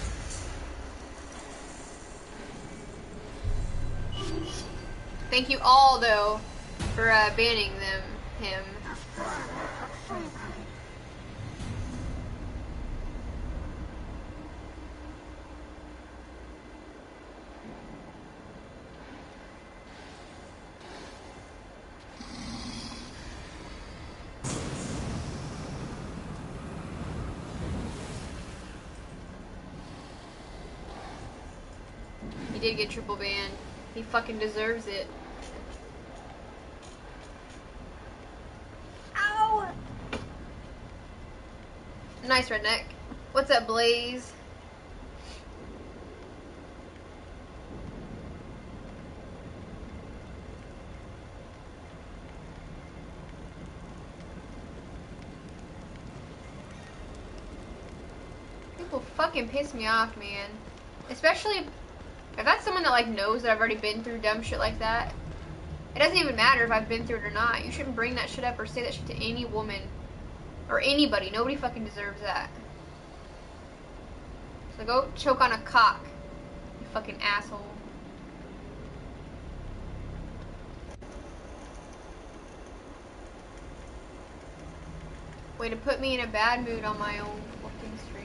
Thank you all, though, for banning him. He did get triple banned. He fucking deserves it. Ow! Nice, Redneck. What's up, Blaze? People fucking piss me off, man. Especially if that's someone that like knows that I've already been through dumb shit like that. It doesn't even matter if I've been through it or not. You shouldn't bring that shit up or say that shit to any woman. Or anybody. Nobody fucking deserves that. So go choke on a cock, you fucking asshole. Way to put me in a bad mood on my own fucking stream.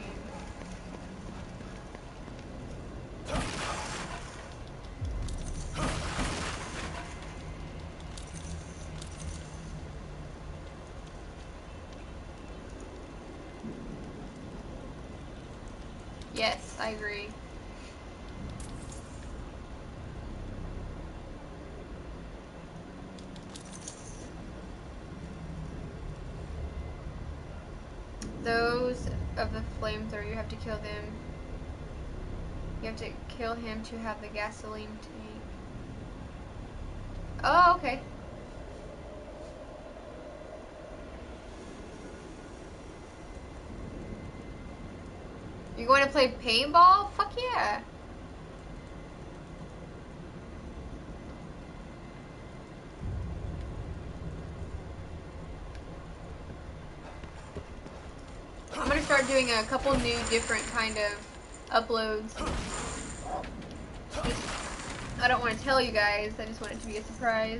Yes, I agree. Those of the flamethrower, you have to kill them. You have to kill him to have the gasoline tank. Oh, okay. You going to play paintball? Fuck yeah. I'm gonna start doing a couple new different kind of uploads. I don't want to tell you guys, I just want it to be a surprise.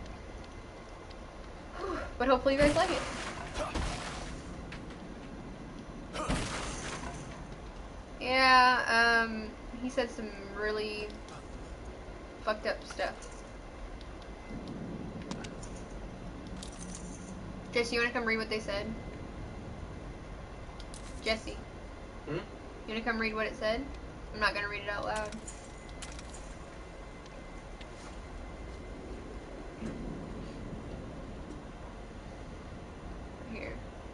But hopefully you guys like it. Yeah, he said some really fucked up stuff. Jesse, you wanna come read what they said? Jesse. You wanna come read what it said? I'm not gonna read it out loud. Here.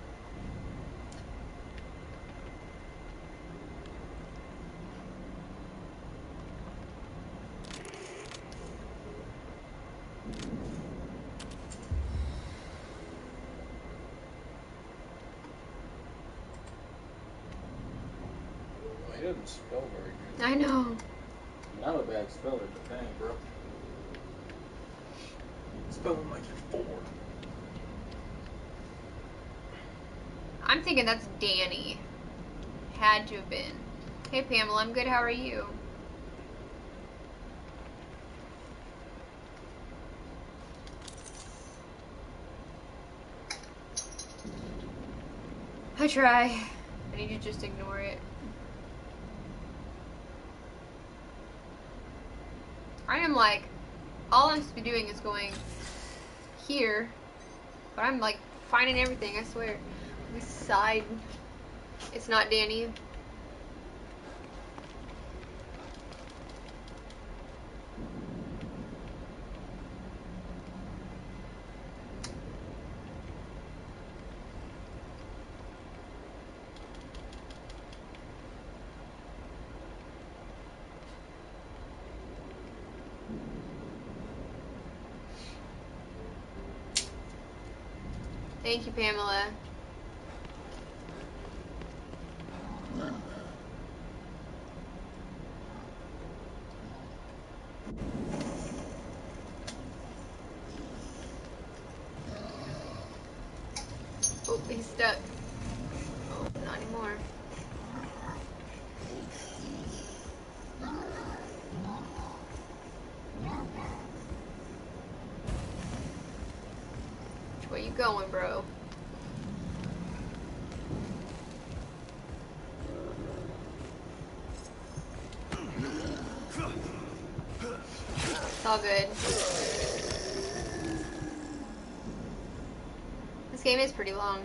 He doesn't spell very good. I know. I'm a bad speller, but dang, bro. Spelling like you're 4. I'm thinking that's Danny. Had to have been. Hey Pamela, I'm good, how are you? I try. I need to just ignore it. I am like, all I'm supposed to be doing is going here, but I'm like finding everything, I swear. This side, it's not Danny. Thank you, Pamela. Oh, he's stuck. Oh, not anymore. Which way you going, bro? It's all good. This game is pretty long.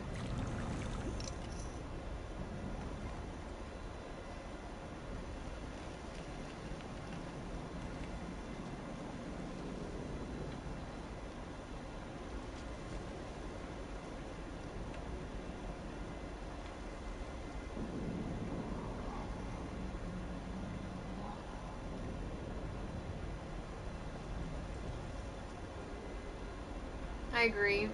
I agree.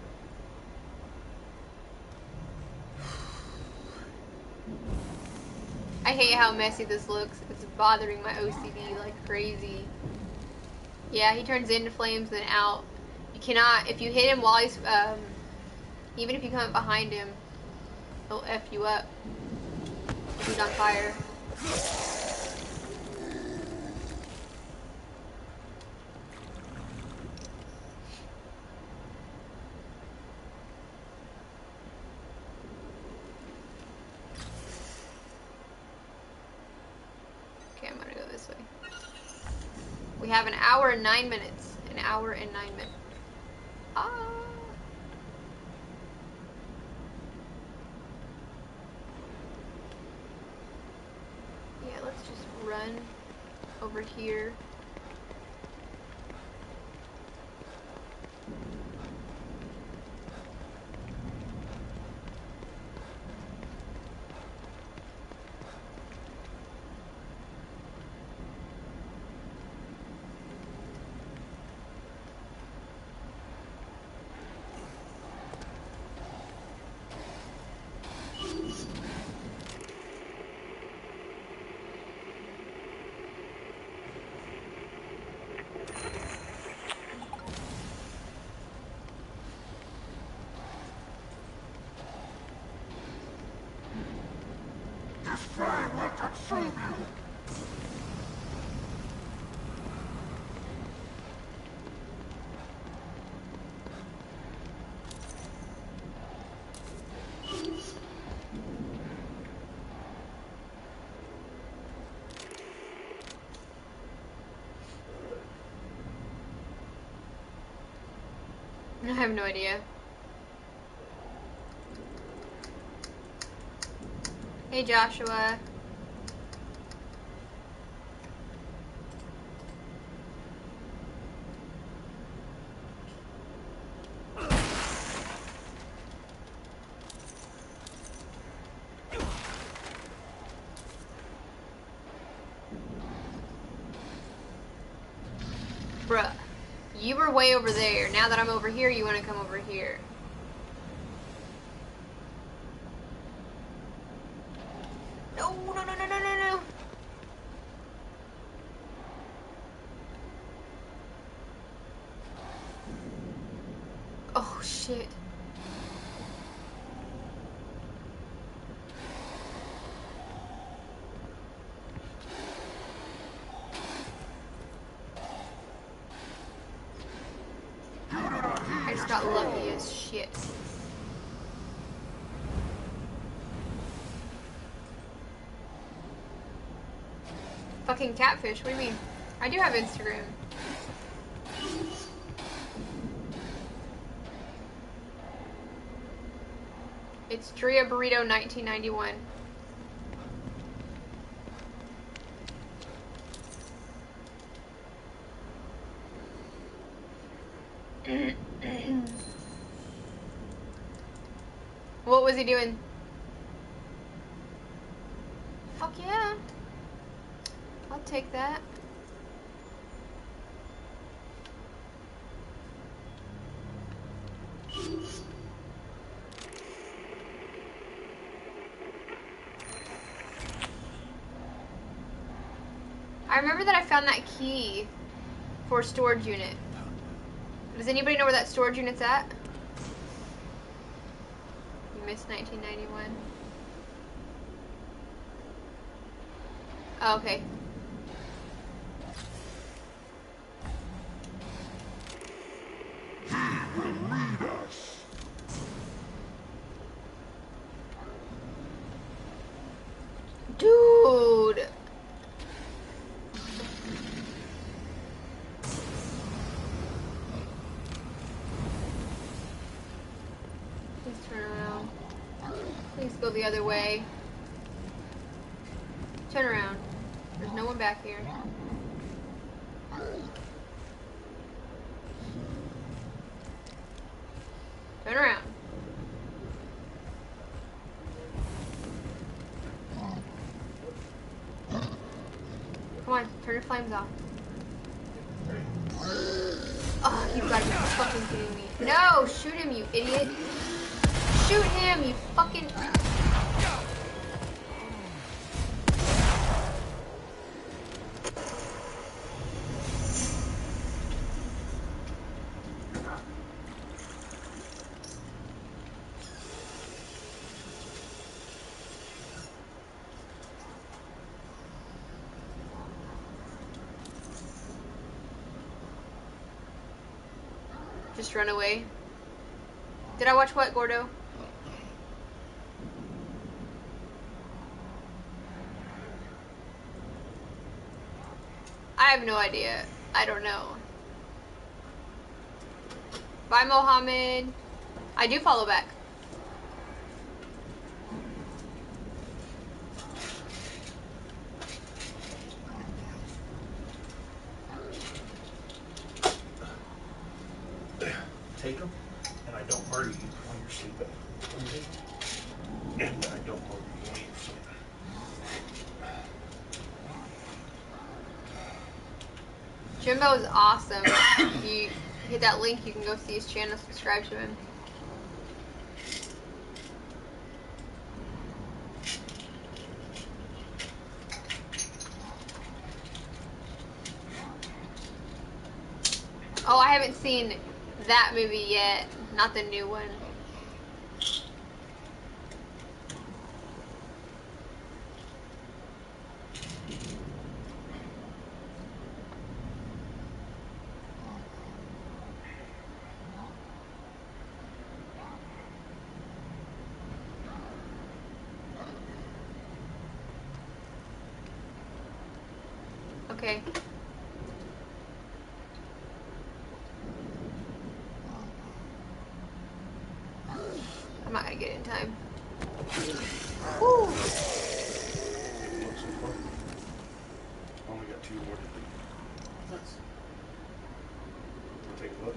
I hate how messy this looks. It's bothering my OCD like crazy. Yeah, he turns into flames then out. You cannot, if you hit him while he's, even if you come up behind him, he'll F you up. If he's on fire. Okay, I'm gonna go this way. We have an hour and 9 minutes. An hour and 9 minutes. Ah. Yeah, let's just run over here. I have no idea. Hey Joshua. Bruh, you were way over there. Now that I'm over here, you want to come over here. No, no, no, no, no, no, no. Oh, shit. I just got lucky as shit. Fucking catfish, what do you mean? I do have Instagram. It's Drea Burrito 1991. What was he doing? Fuck yeah. I'll take that. I remember that I found that key for a storage unit. Does anybody know where that storage unit's at? You missed 1991. Oh, okay. Dude. Please turn around. Please go the other way. Turn around. There's no one back here. Turn around. Come on, turn your flames off. Oh, you've got to be fucking kidding me. No, shoot him, you idiot. Shoot him, you fucking... Just run away. Did I watch what, Gordo? I have no idea. I don't know. Bye, Mohammed. I do follow back. Take them, and I don't murder you when you're sleeping. And I don't murder you when you're sleeping. Jimbo is awesome. If you hit that link, you can go see his channel, subscribe to him. Oh, I haven't seen that movie yet. Not the new one. Okay. We got 2 more to do. Nice. We'll take a look.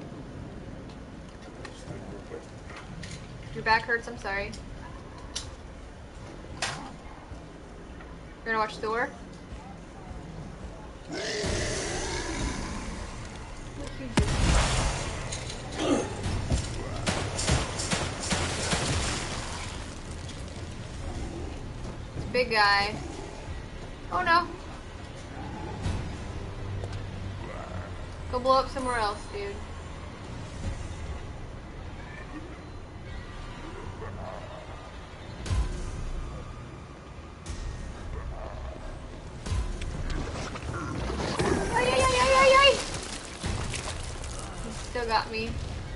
Just do it real quick. Your back hurts, I'm sorry. You're gonna watch Thor? Big guy. Oh no. Go blow up somewhere else, dude. Ay, ay, ay, ay, ay, ay. He still got me.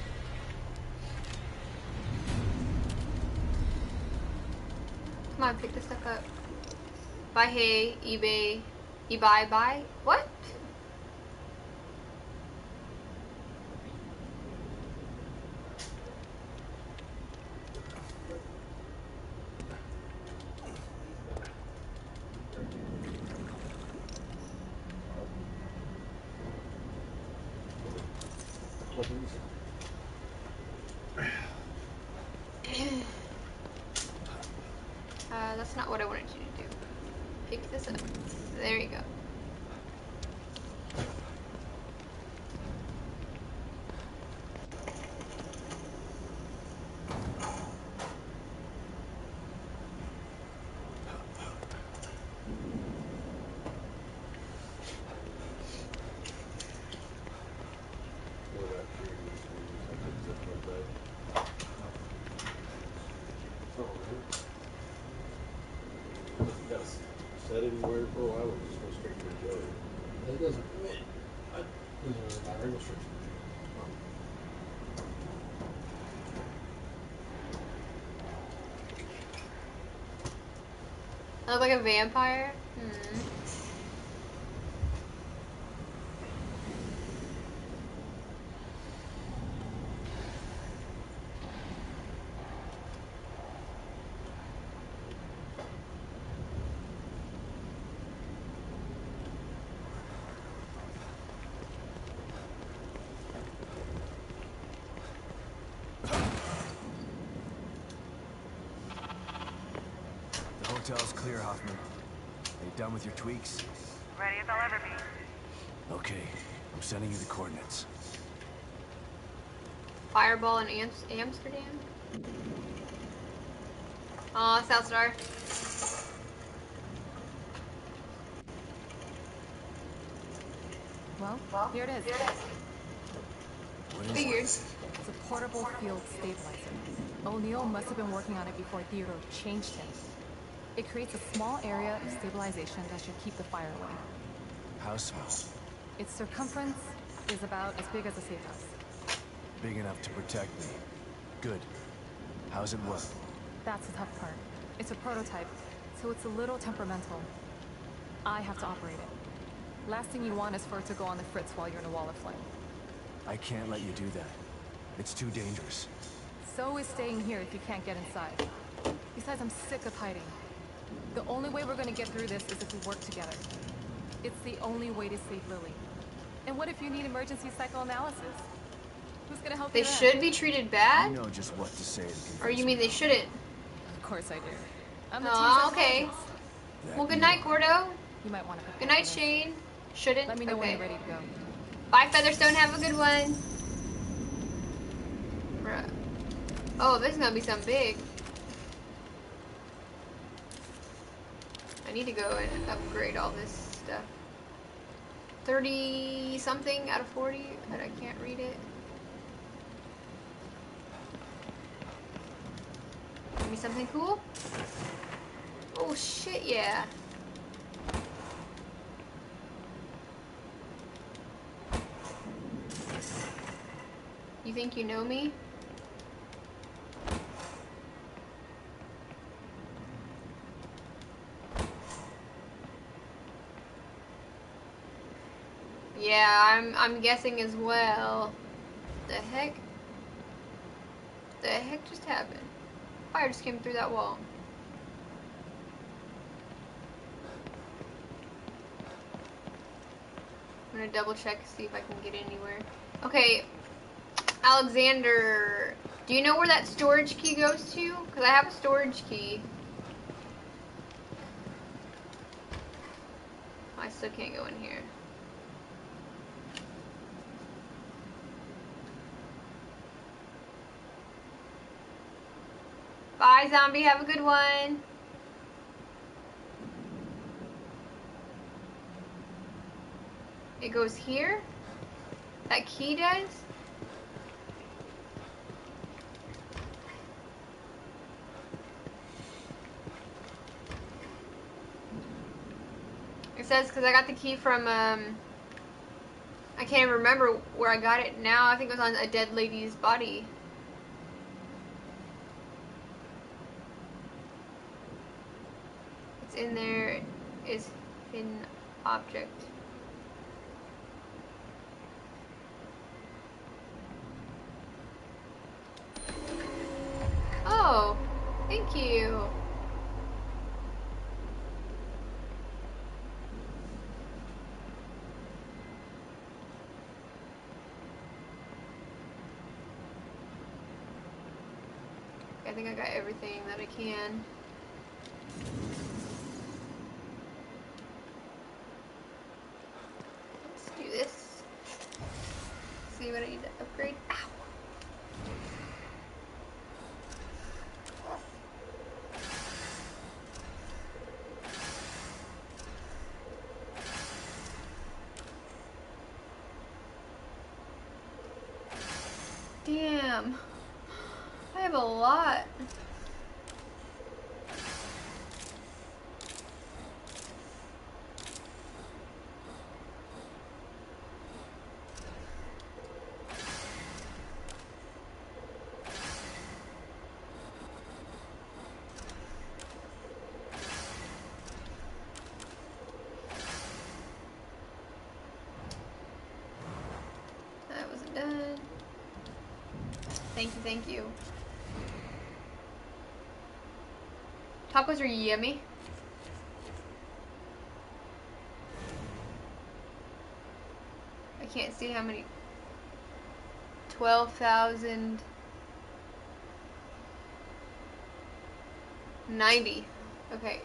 Come on, pick this stuff up. Buy hay, eBay, buy. What? That's not what I wanted you to do. Pick this up. There you go. Set anywhere for a while, or just go straight to the Joe? It doesn't. These are my ring restrictions. I look like a vampire? The hotel's clear, Hoffman. Are you done with your tweaks? Ready as I'll ever be. Okay, I'm sending you the coordinates. Fireball in Amsterdam? Aw, South Star. Well, here it is. What is Figured. this? It's a portable field stabilizer. O'Neill must have been working on it before Theodore changed him. It creates a small area of stabilization that should keep the fire away. How small? Its circumference is about as big as a safe house. Big enough to protect me. Good. How's it work? That's the tough part. It's a prototype, so it's a little temperamental. I have to operate it. Last thing you want is for it to go on the fritz while you're in a wall of flame. I can't let you do that. It's too dangerous. So is staying here if you can't get inside. Besides, I'm sick of hiding. The only way we're gonna get through this is if we work together. It's the only way to save Lily. And what if you need emergency psychoanalysis? Who's gonna help They you then? should be treated bad? You know just what to say to convince Or you mean they shouldn't? Of course I do. I'm the Oh, team's okay. psychologist. Well, good night, Gordo. You might want to. Good night, Shane. Shouldn't? Let me know when Okay. you're ready to go. Bye, Featherstone. Have a good one. Bruh. Oh, this is gonna be something big. I need to go and upgrade all this stuff. 30 something out of 40, but I can't read it. Give me something cool. Oh shit, yeah. You think you know me? Yeah, I'm guessing as well. The heck? The heck just happened? Fire just came through that wall. I'm gonna double check to see if I can get anywhere. Okay, Alexander, do you know where that storage key goes to? Because I have a storage key. Oh, I still can't go in here. Bye, zombie. Have a good one. It goes here? That key does? It says, because I got the key from, I can't even remember where I got it now. I think it was on a dead lady's body. It's in there, is hidden object. Oh, thank you. I think I got everything that I can. Let's do this. See what I need to upgrade. Ow. Damn. I have a lot. That wasn't done. Thank you, thank you. Tacos are yummy. I can't see how many. 12,000. 90. Okay.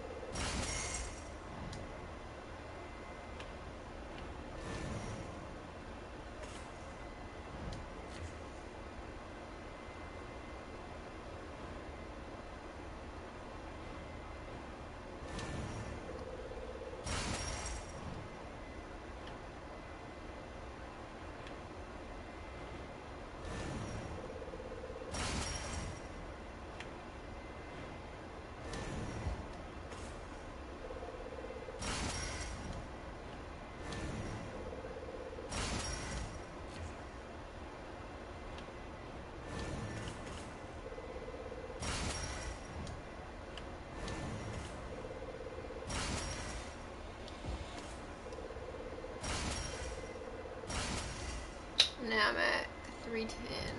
Now I'm at 310.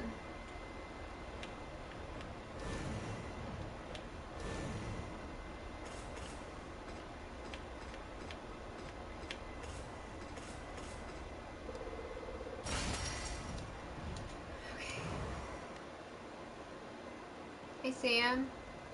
Okay. Hey Sam.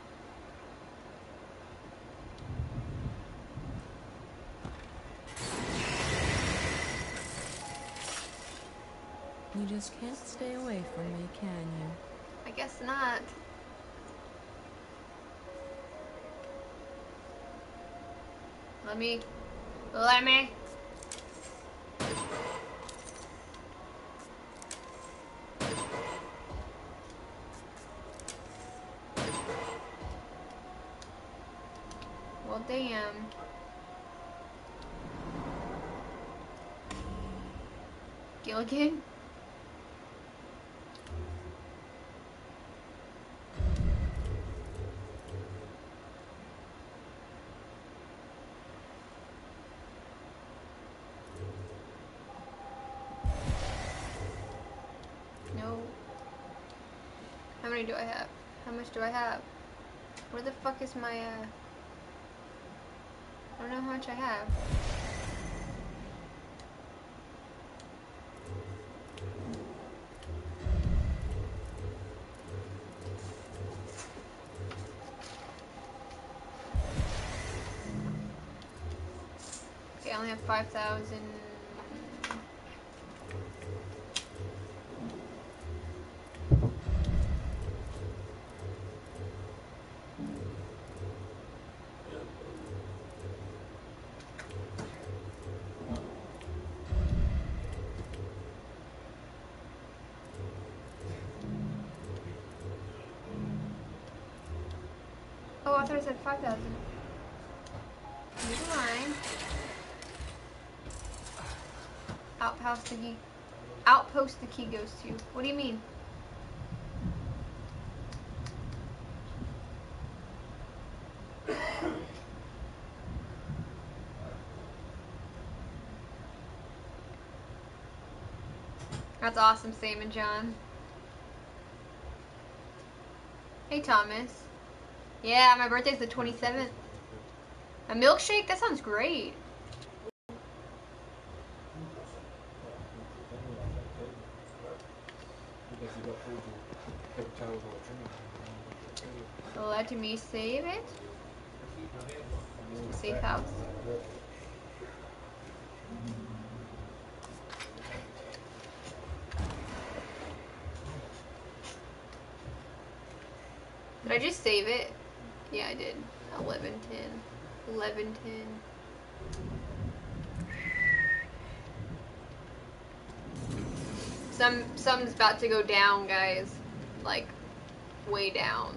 You just can't stay away from me, can you? I guess not. Let me. Well, damn. Gilligan? No. How many do I have? How much do I have? Where the fuck is my, I don't know how much I have. have 5,000. Oh, I thought it said 5,000. Never mind. Outpost the key goes to. What do you mean? That's awesome, Sam and John. Hey, Thomas. Yeah, my birthday's the 27th. A milkshake? That sounds great. Let me save it. Safe house. Did I just save it? Yeah, I did. 11:10. 11:10. Something's about to go down, guys. Like, way down.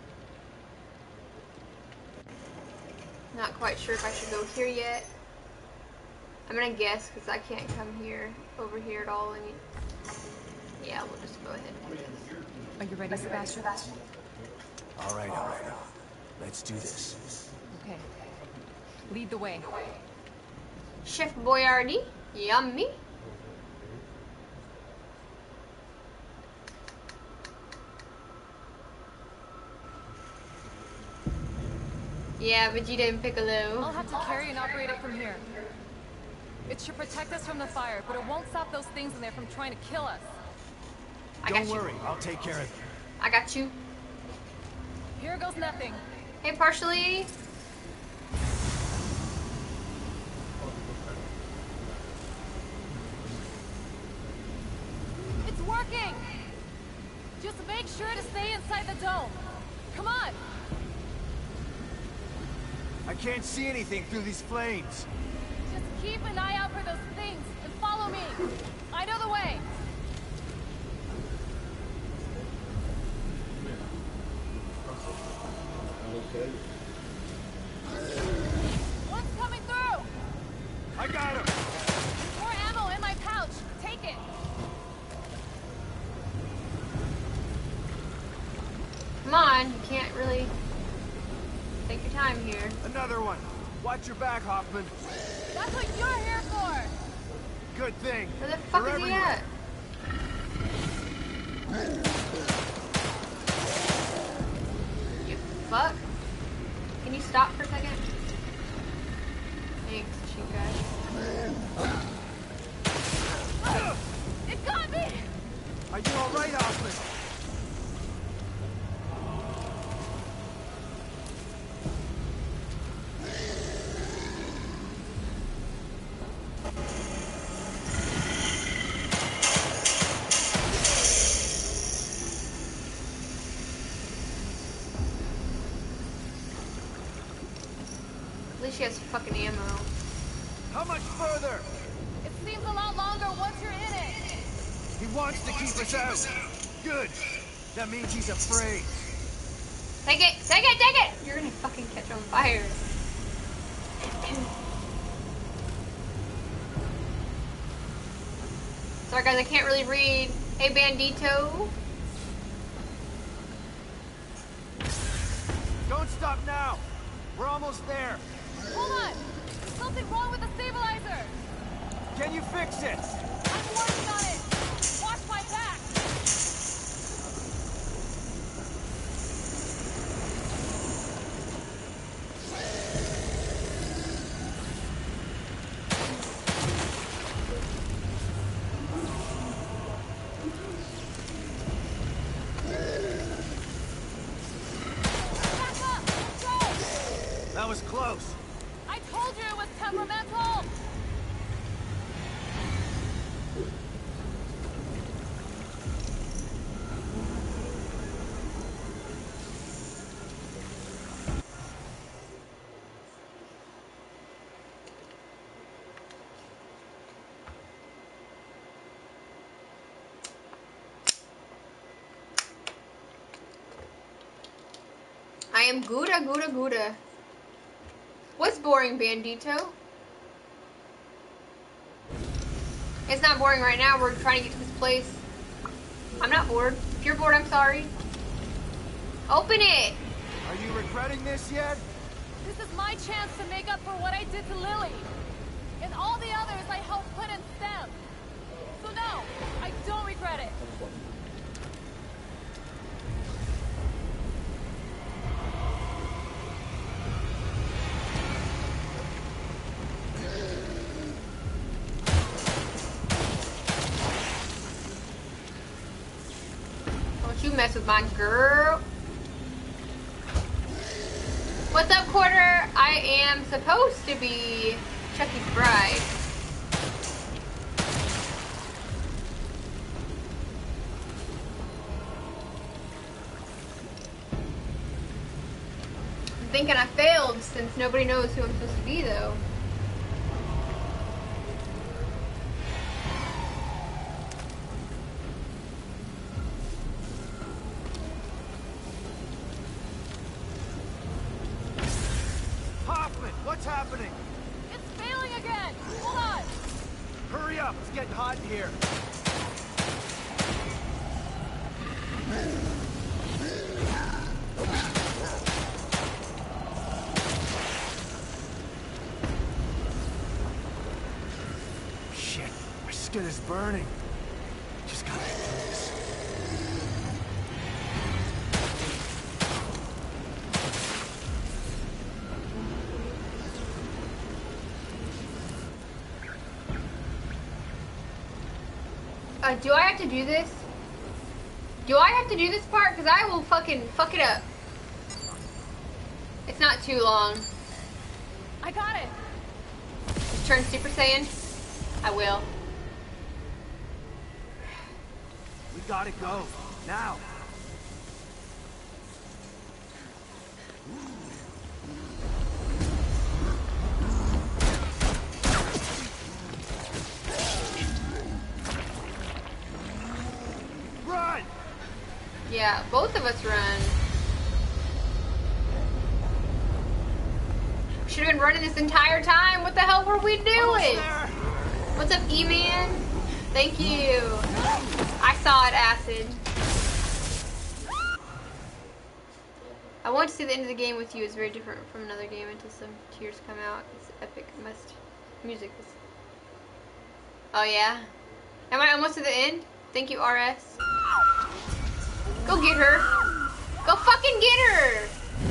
Not quite sure if I should go here yet. I'm gonna guess because I can't come over here at all. And yeah, we'll just go ahead and do this. Are you ready, Sebastian? All right, Elena. Let's do this. Okay. Lead the way. Chef Boyardee. Yummy. Yeah, Vegeta and Piccolo. I'll have to carry and operate it from here. It should protect us from the fire, but it won't stop those things in there from trying to kill us. Don't worry, I'll take care of it. I got you. Here goes nothing. Hey, Partially. It's working! Just make sure to stay inside the dome. Come on! I can't see anything through these flames. Just keep an eye out for those things and follow me. I know the way. One's coming through. I got him. More ammo in my pouch. Take it. Come on, you can't really take your time here. Another one. Watch your back, Hoffman. That's what you're here for. Good thing. Where the fuck is he at? You fuck. Can you stop for a second? Thanks, Chica. It got me! Are you alright, Hoffman? She has fucking ammo. How much further? It seems a lot longer once you're in it. He wants to keep us out. Good. That means he's afraid. Take it! Take it! Take it! You're gonna fucking catch on fire. Sorry guys, I can't really read. Hey Bandito. Don't stop now. We're almost there. Hold on! There's something wrong with the stabilizer! Can you fix it? I'm working on it! Watch my back! That was close. I told you it was temperamental! I am Gouda. What's boring, Bandito? It's not boring right now. We're trying to get to this place. I'm not bored. If you're bored, I'm sorry. Open it! Are you regretting this yet? This is my chance to make up for what I did to Lily. And all the others I helped put in STEM. So no, I don't regret it. Don't you mess with my girl. What's up, Quarter? I am supposed to be Chucky's bride. I'm thinking I failed since nobody knows who I'm supposed to be, though. What's happening? It's failing again! Hold on! Hurry up! It's getting hot in here. Shit! My skin is burning. Just gotta get through this. Do I have to do this? Do I have to do this part? Because I will fucking fuck it up. It's not too long. I got it. Just turn Super Saiyan. I will. We gotta go. Now. Yeah, both of us run. Should have been running this entire time. What the hell were we doing? What's up, E-Man? Thank you. I saw it, Acid. I want to see the end of the game with you. It's very different from another game until some tears come out. It's epic. Music is... Oh, yeah? Am I almost to the end? Thank you, RS. Go get her. Go fucking get her.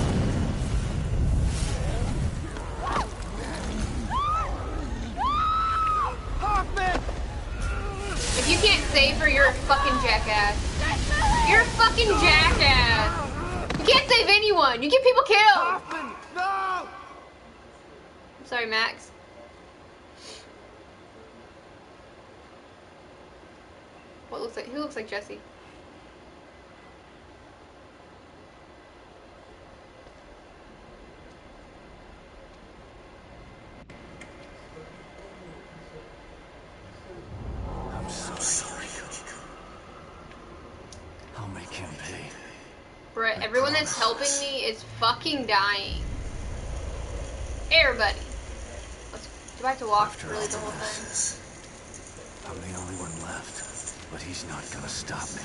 Hoffman! If you can't save her, you're a fucking jackass. You're a fucking jackass. You can't save anyone. You get people killed. Hoffman, no! I'm sorry, Max. What looks like? Who looks like Jesse? I'm so sorry. I'll make him pay. Bruh, everyone that's helping me is fucking dying. Everybody. Do I have to walk really the whole time? I'm the only one left, but he's not gonna stop me.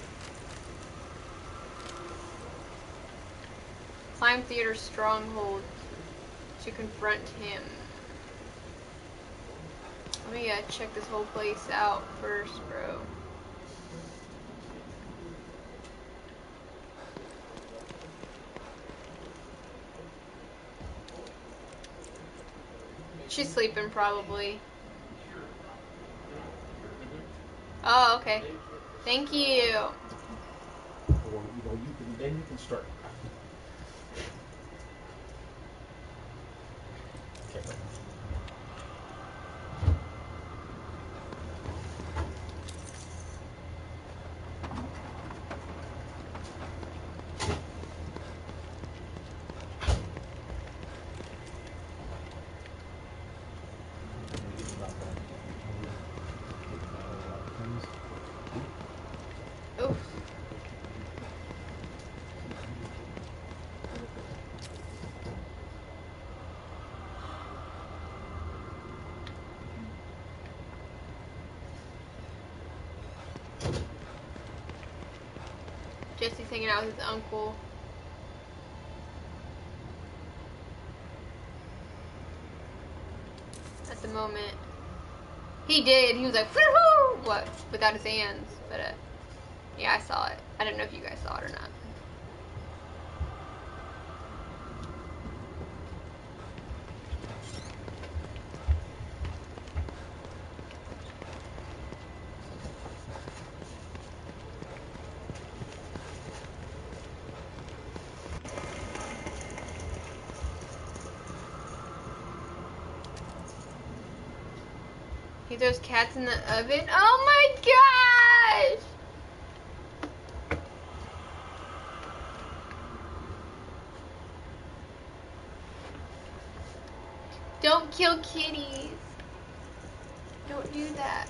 Climb Theater Stronghold to confront him. Let me check this whole place out first, bro. She's sleeping probably. Oh, okay. Thank you. Or, then you can start. Okay. Jesse's hanging out with his uncle. At the moment. He did. He was like, woo-hoo! What? Without his hands. But, yeah, I saw it. I don't know if you guys saw it or not. He throws cats in the oven. Oh my gosh! Don't kill kitties. Don't do that.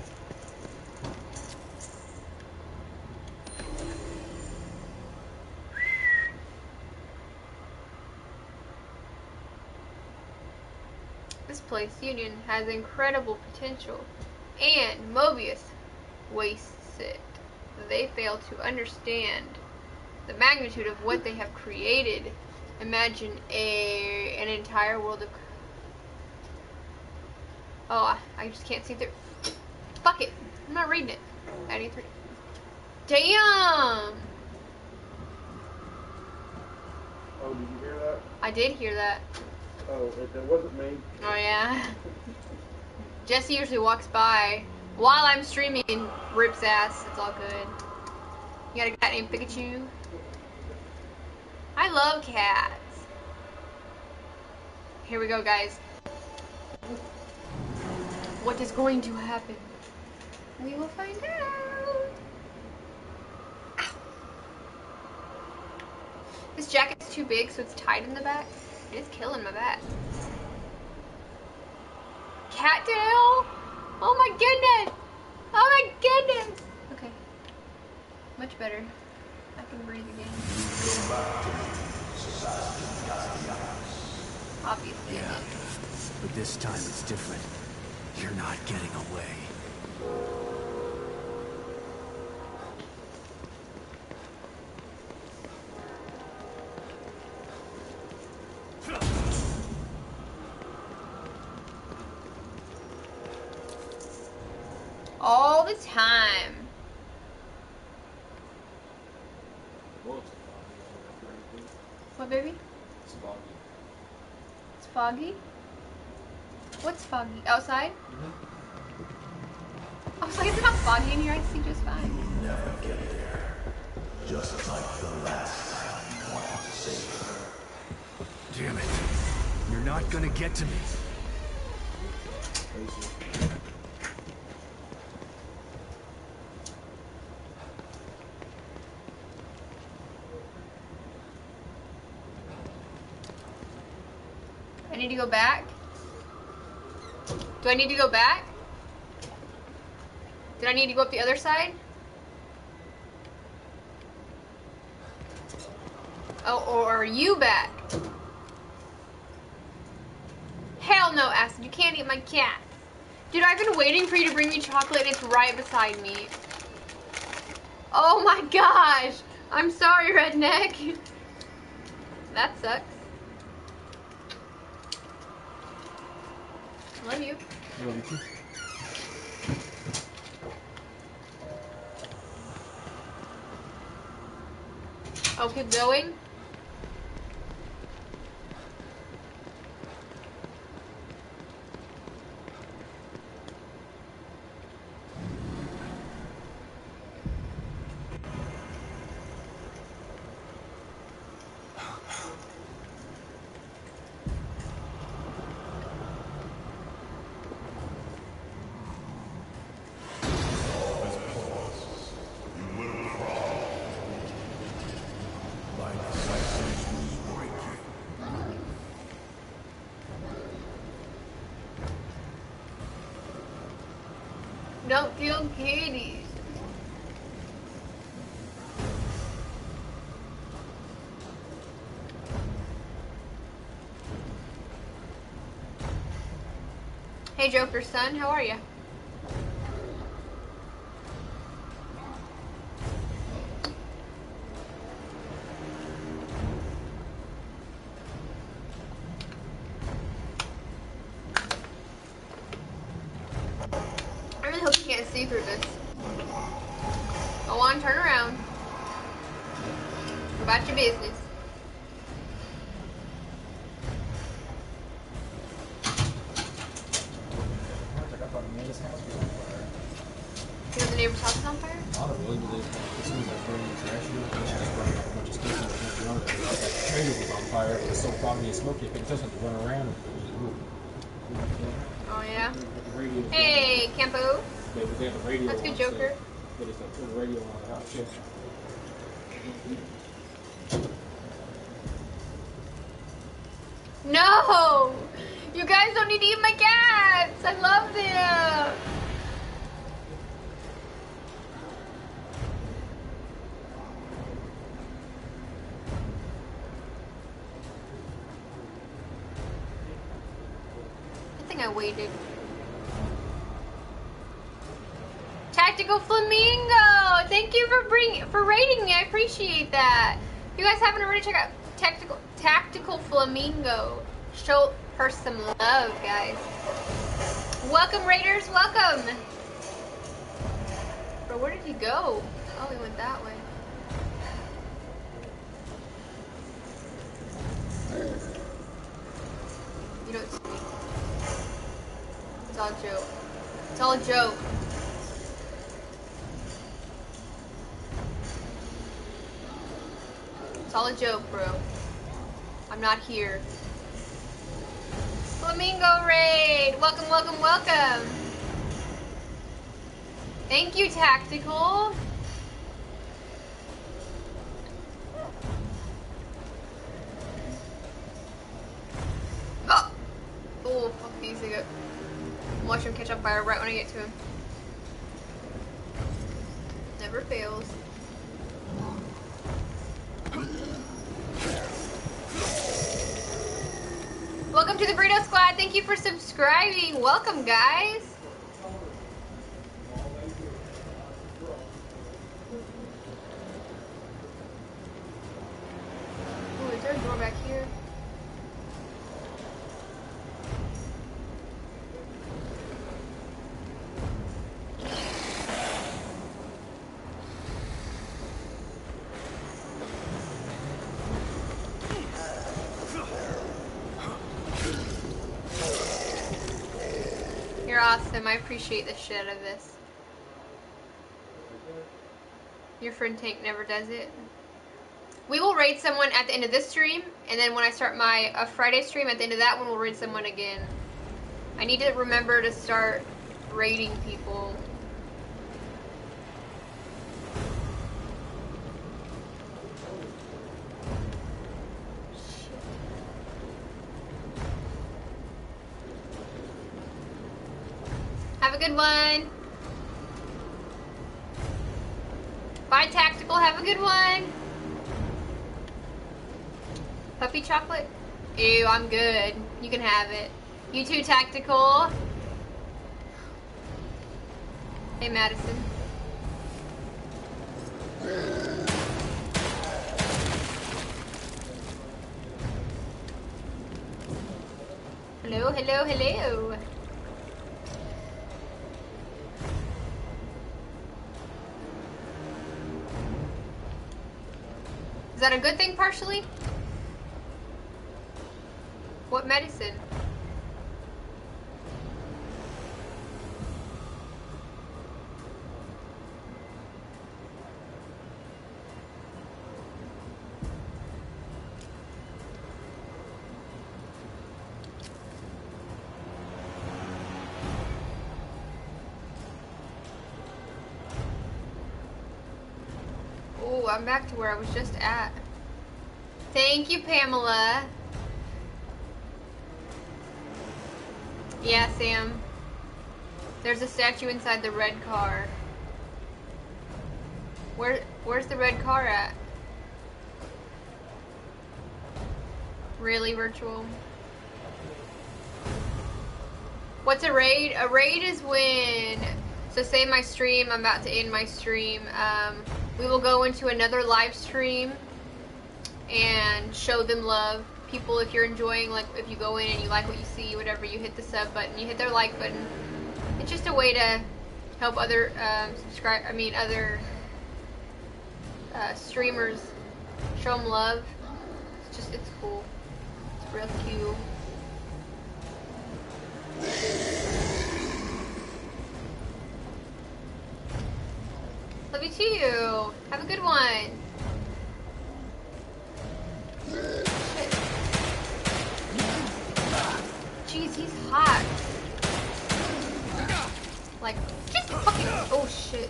This place, Union, has incredible potential, and Mobius wastes it. They fail to understand the magnitude of what they have created. Imagine an entire world of... Oh, I just can't see through. Fuck it. I'm not reading it. 93. Damn! Oh, did you hear that? I did hear that. Oh, it wasn't me. Oh, yeah. Jesse usually walks by while I'm streaming and rips ass. It's all good. You got a cat named Pikachu? I love cats. Here we go, guys. What is going to happen? We will find out. Ow. This jacket's too big, so it's tied in the back. It's killing my back. Cattail? Oh my goodness! Oh my goodness! Okay. Much better. I can breathe again. Obviously. Yeah. But this time it's different. You're not getting away. All the time. What, baby? It's foggy. It's foggy? What's foggy? Outside? I was like, it's not foggy in here. I see just fine. You'll never get there. Just like the last time you wanted to save her. Damn it. You're not gonna get to me. I need to go back? Do I need to go back? Did I need to go up the other side? Oh, or are you back? Hell no, Acid. You can't eat my cat. Dude, I've been waiting for you to bring me chocolate and it's right beside me. Oh my gosh. I'm sorry, Redneck. That sucks. Love you. Love you too. Oh, keep going? Don't kill kitties. Hey Joker's son, how are you? really hope you can't see through this. Go on, turn around. Go about your business. You know the neighbor's house is on fire? I don't really believe as soon as I burned the trash, she just burned up a bunch of stuff and went around it. The trailer was on fire. It was so foggy and smoky, I just had to run around. Oh, yeah? Hey, Campo. They have the radio. That's good, Joker. They just have the radio on the house. No! You guys don't need to eat my cats! I love them! I think I waited. Tactical Flamingo! Thank you for rating me. I appreciate that. If you guys haven't already, check out Tactical Flamingo. Show her some love, guys. Welcome, Raiders. Welcome. Bro, where did he go? Oh, he went that way. You don't see. It's all a joke. It's all a joke. It's all a joke, bro. I'm not here. Flamingo Raid! Welcome, welcome, welcome! Thank you, Tactical! Oh! Oh, fuck these again. Watch him catch on fire right when I get to him. Never fails. Welcome to the Burrito Squad. Thank you for subscribing. Welcome, guys. Ooh, is there a door back here? You're awesome. I appreciate the shit out of this. Your friend Tank never does it. We will raid someone at the end of this stream, and then when I start my Friday stream, at the end of that one, we'll raid someone again. I need to remember to start raiding people. Have a good one. Bye, Tactical. Have a good one. Puppy chocolate? Ew, I'm good. You can have it. You too, Tactical. Hey, Madison. Hello, hello, hello. Is that a good thing, partially? What medicine? Oh, I'm back to where I was just at. Thank you, Pamela. Yeah, Sam. There's a statue inside the red car. Where's the red car at? Really, Virtual? What's a raid? A raid is when, so say my stream, I'm about to end my stream, we will go into another live stream and show them love. People, if you're enjoying, like if you go in and you like what you see, whatever, you hit the sub button, you hit their like button. It's just a way to help other other streamers, show them love. It's cool. It's real cute. Love you too. Have a good one. Jeez, he's hot. Like, just fucking. Oh shit.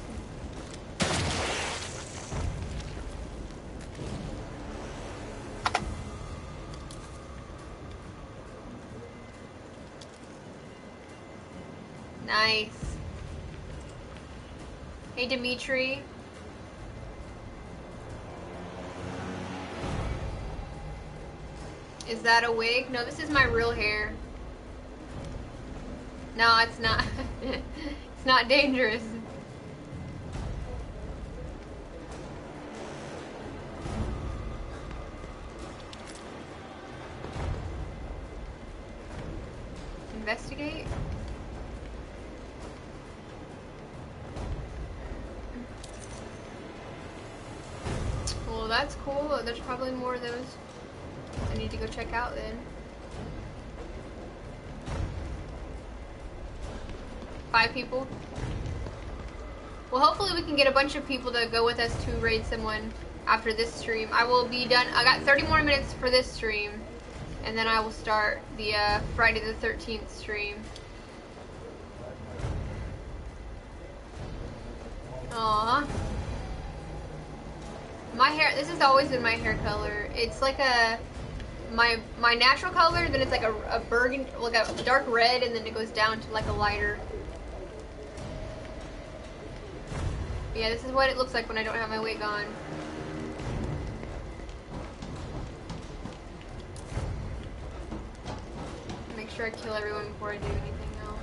Nice. Hey, Dimitri. Is that a wig? No, this is my real hair. No, it's not. It's not dangerous. Investigate? Well, that's cool. There's probably more of those I need to go check out then. 5 people. Well, hopefully we can get a bunch of people to go with us to raid someone after this stream. I will be done. I got 30 more minutes for this stream, and then I will start the Friday the 13th stream. Aww. My hair, this has always been my hair color. It's like my natural color, then it's like a burgundy, like a dark red, and then it goes down to like a lighter. Yeah, this is what it looks like when I don't have my wig on. Make sure I kill everyone before I do anything else.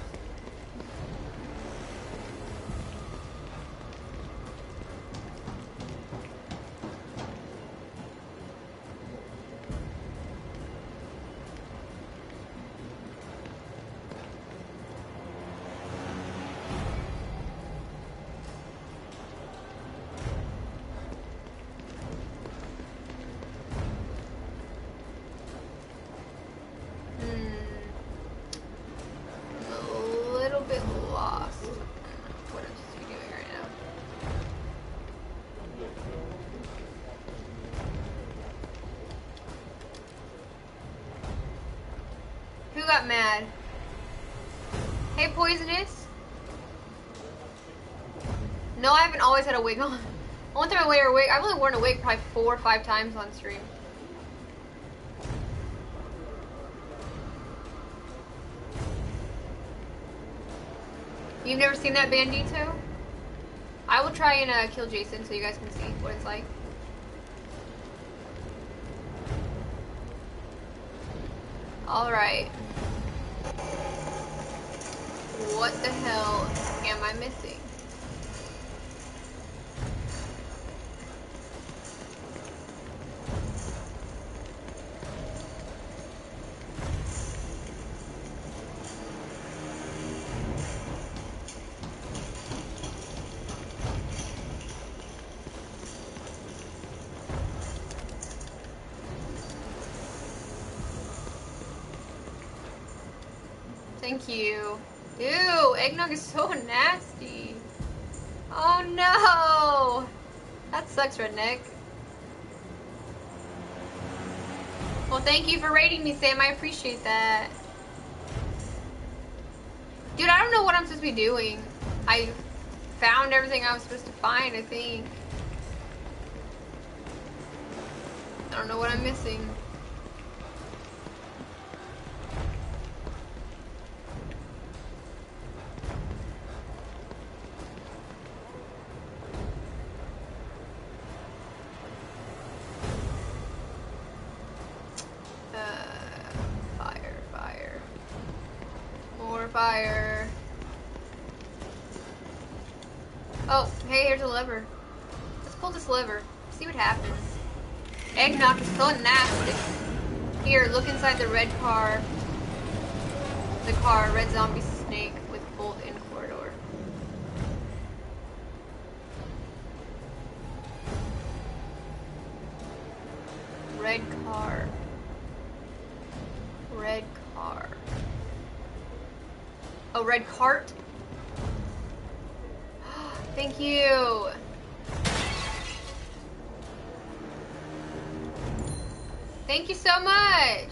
Mad. Hey, Poisonous. No, I haven't always had a wig on. Only time I wear a wig, I've only worn a wig probably 4 or 5 times on stream. You've never seen that Bandito? I will try and kill Jason so you guys can see what it's like. Alright. What the hell am I missing? Thank you. Ew, eggnog is so nasty. Oh no! That sucks, Redneck. Well, thank you for rating me, Sam. I appreciate that. Dude, I don't know what I'm supposed to be doing. I found everything I was supposed to find, I think. I don't know what I'm missing. Fire. Oh, hey, here's a lever. Let's pull this lever. See what happens. Eggnog is so nasty. Here, look inside the red car. The car, red zombie snake with bolt in corridor. Oh, red cart. Thank you. Thank you so much.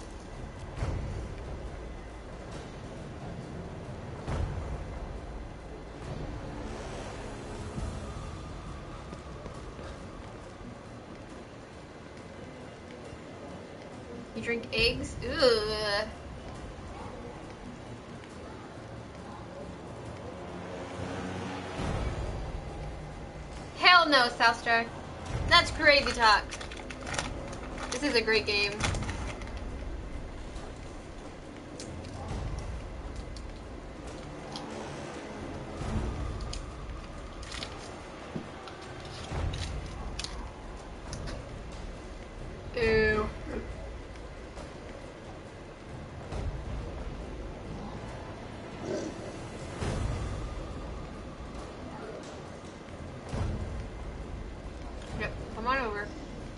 You drink eggs? Ugh. Hell no, Southstar. That's crazy talk. This is a great game. Ew. Yep, come on over.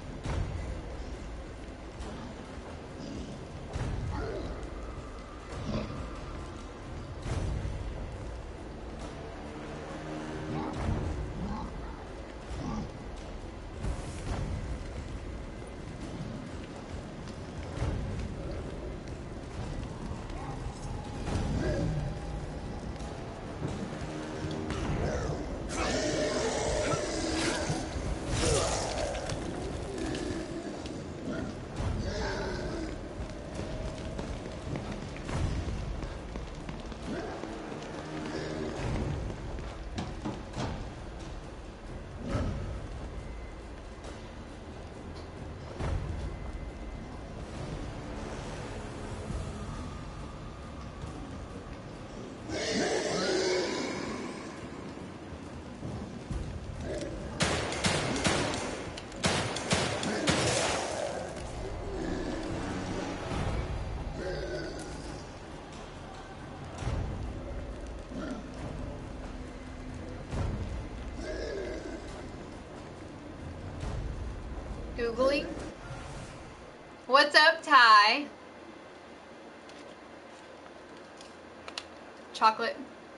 Googling. What's up, Ty? Chocolate.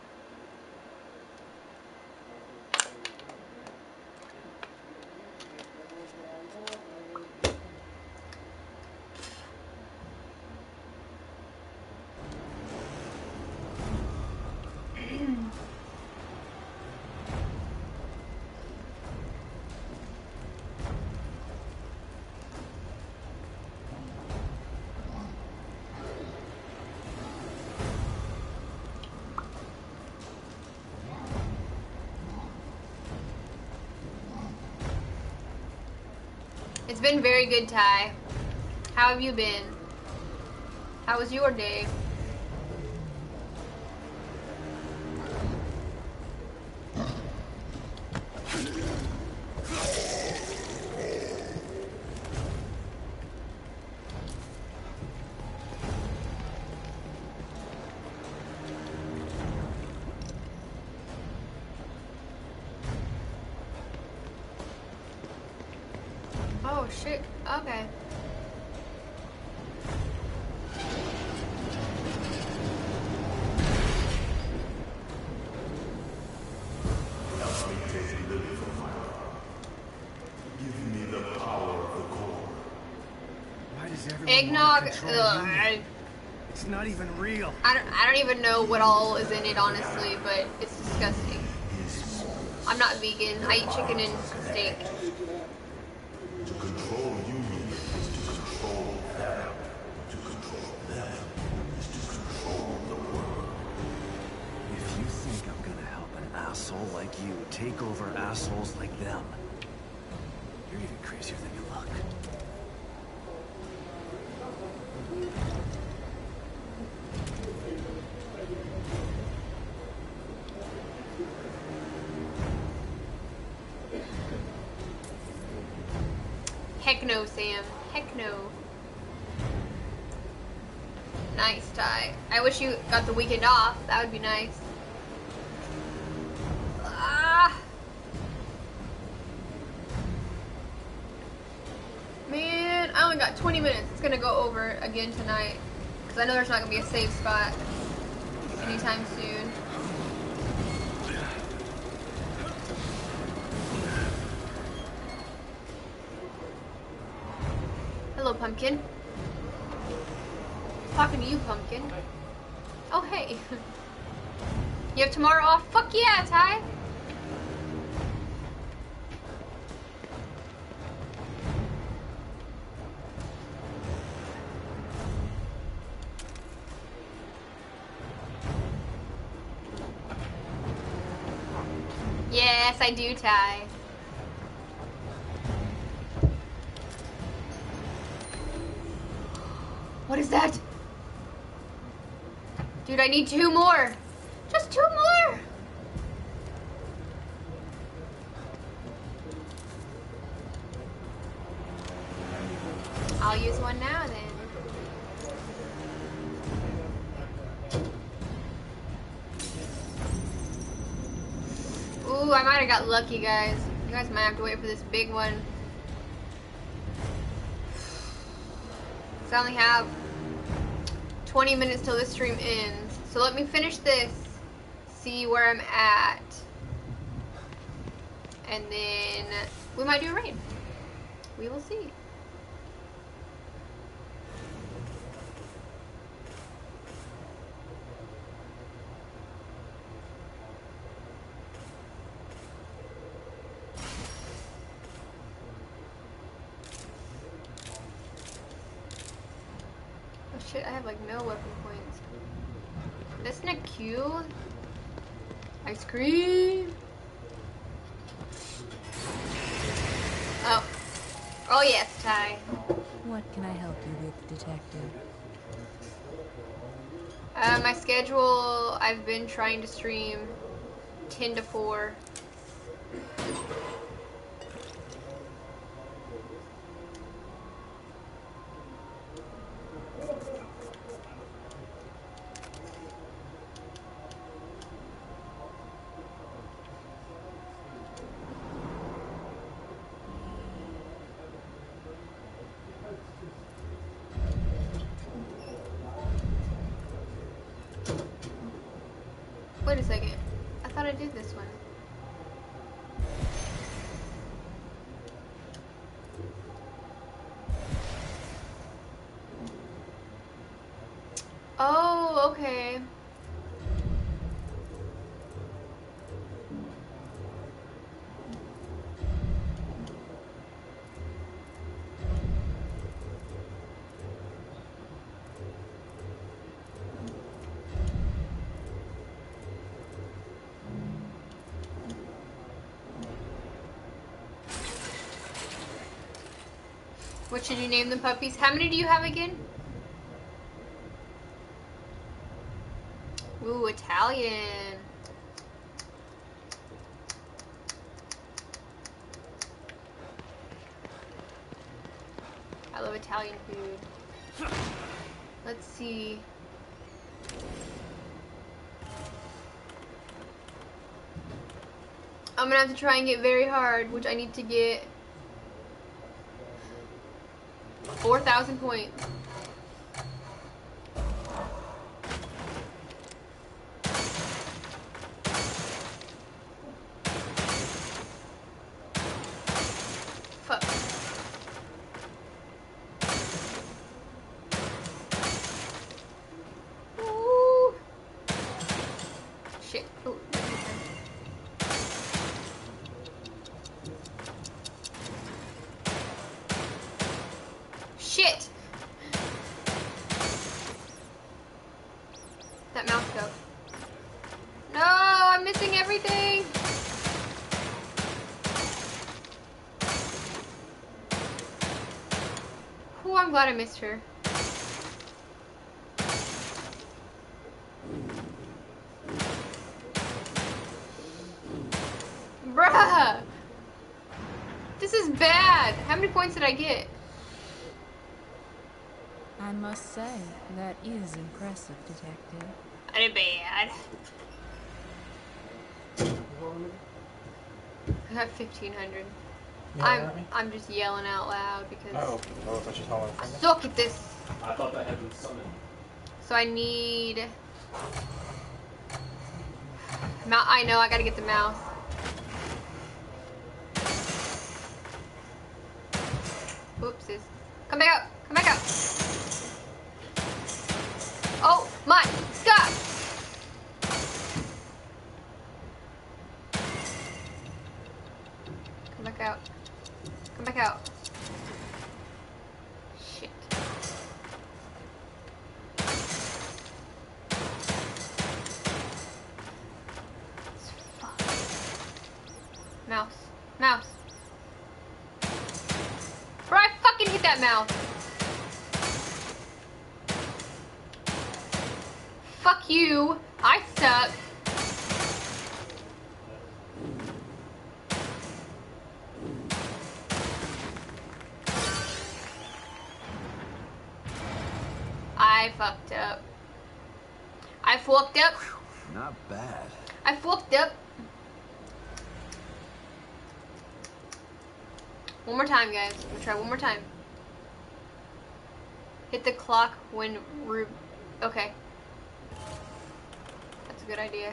It's been very good, Ty. How have you been? How was your day? Oh shit, okay. Give me the power of the core. Why does everyone Eggnog, want to control ugh, you? It's not even real. I don't even know what all is in it, honestly, but it's disgusting. I'm not vegan. I eat chicken and steak. To control you is to control them. To control them is to control the world. If you think I'm gonna help an asshole like you take over assholes like them, you're even crazier than you look. Heck no, Sam. Heck no. Nice, Ty. I wish you got the weekend off. That would be nice. Ah. Man, I only got 20 minutes. It's gonna go over again tonight. Because I know there's not gonna be a save spot. anytime soon. Hello, Pumpkin. Talking to you, Pumpkin. Oh, hey. You have tomorrow off? Fuck yeah, Ty. Yes, I do, Ty. What is that? Dude, I need 2 more. Just 2 more. I'll use one now then. Ooh, I might have got lucky, guys. You guys might have to wait for this big one. So I only have 20 minutes till this stream ends. So let me finish this, see where I'm at, and then we might do a raid. We will see. Shit, I have like no weapon points. That's not cute. Ice cream. Oh. Oh yes, Ty. What can I help you with, Detective? My schedule, I've been trying to stream 10 to 4. Wait a second. I thought I did this one. Oh, okay. What should you name the puppies? How many do you have again? Ooh, Italian. I love Italian food. Let's see. I'm gonna have to try and get very hard, which I need to get 4,000 points. Fuck. Ooh. Shit. Ooh. Shit! That mouse go. No, I'm missing everything! Ooh, I'm glad I missed her. Bruh! This is bad! How many points did I get? I must say, that is impressive, Detective. I did bad. I got 1,500. I'm just yelling out loud because I thought you was I suck at this. I thought that had been summoned. So I need I know, I gotta get the mouse. Whoopsies. Come back out! Come back out! Oh my god! Come back out. Come back out. Shit. Fuck. Mouse. Mouse. Bro, I fucking hit that mouse. Fuck you. I suck. I fucked up. I fucked up. Not bad. I fucked up. One more time, guys. I'm gonna try one more time. Hit the clock when okay. That's a good idea.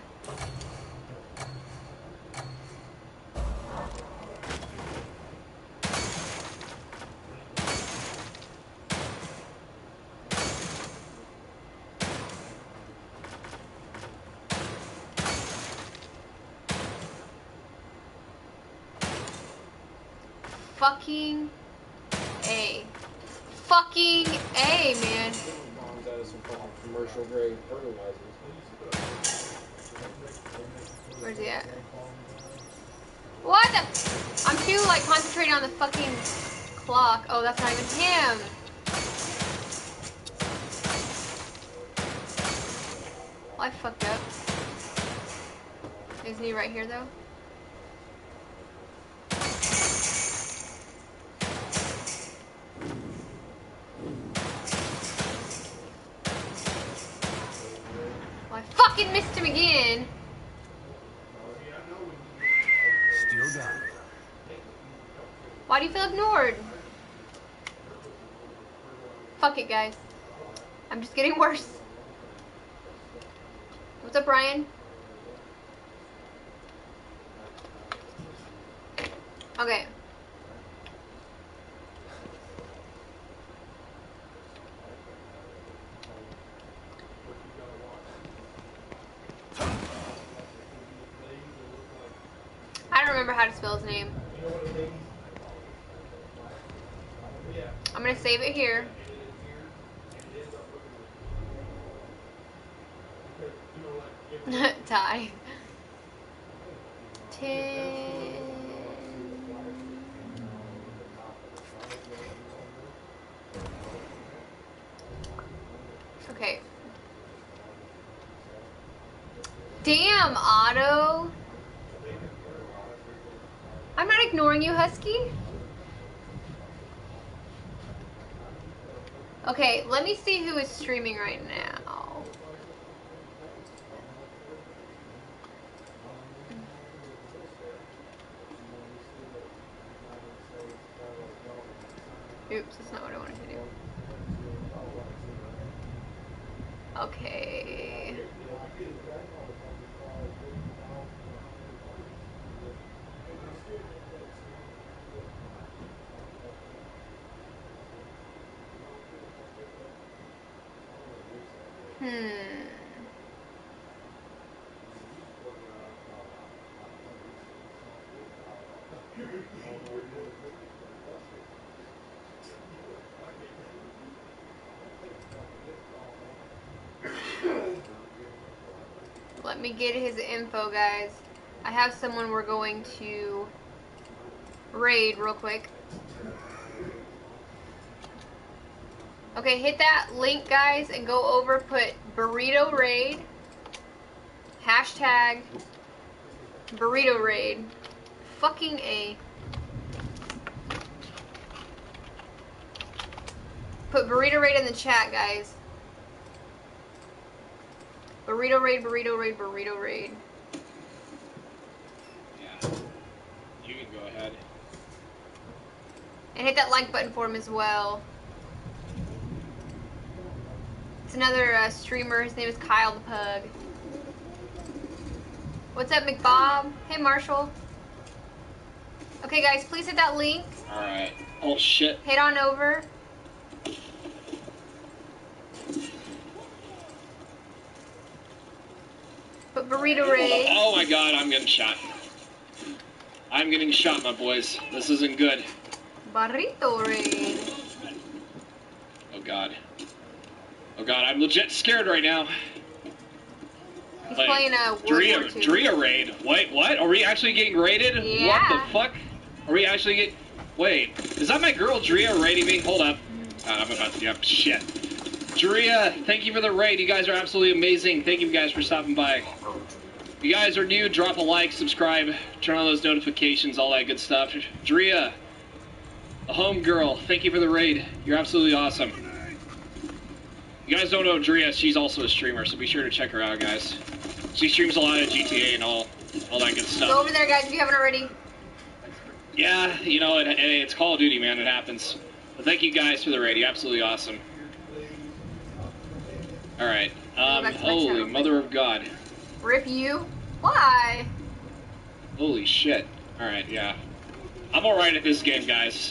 Fucking A. Fucking A, man. Bombs out of some fucking commercial grade fertilizers. Where's he at? What the? I'm too, like, concentrating on the fucking clock. Oh, that's not even him. Well, I fucked up. Isn't he right here, though? Well, I fucking missed him again. Still got it. Why do you feel ignored? Fuck it, guys. I'm just getting worse. What's up, Ryan? Okay. I don't remember how to spell his name. I'm gonna save it here. Ty. 10. Okay. Damn, Otto. I'm not ignoring you, Husky. Okay, let me see who is streaming right now. Oops, that's not what I wanted to do. Okay. Let me get his info, guys. I have someone we're going to raid real quick. Okay, hit that link, guys, and go over, put burrito raid, hashtag burrito raid, fucking A. Put burrito raid in the chat, guys. Burrito raid, burrito raid, burrito raid. Yeah. You can go ahead. And hit that like button for him as well. It's another streamer. His name is Kyle the Pug. What's up, McBob? Hey, Marshall. Okay, guys, please hit that link. Alright. Oh, shit. Head on over. But Burrito Ray. Oh my god, I'm getting shot. I'm getting shot, my boys. This isn't good. Burrito Ray. Oh god. Oh god, I'm legit scared right now. He's playing a World War II. Drea raid. Wait, what? Are we actually getting raided? Yeah. What the fuck? Are we actually getting... Wait, is that my girl Drea raiding me? Hold up. I'm about to get... Shit. Drea, thank you for the raid. You guys are absolutely amazing. Thank you guys for stopping by. If you guys are new, drop a like, subscribe, turn on those notifications, all that good stuff. Drea, the home girl, thank you for the raid. You're absolutely awesome. You guys don't know Drea, she's also a streamer, so be sure to check her out, guys. She streams a lot of GTA and all that good stuff. Go over there, guys, if you haven't already. Yeah, you know, it's Call of Duty, man. It happens. But thank you guys for the raid. You're absolutely awesome. All right. Holy mother of God. Rip you? Why? Holy shit. All right, yeah. I'm all right at this game, guys.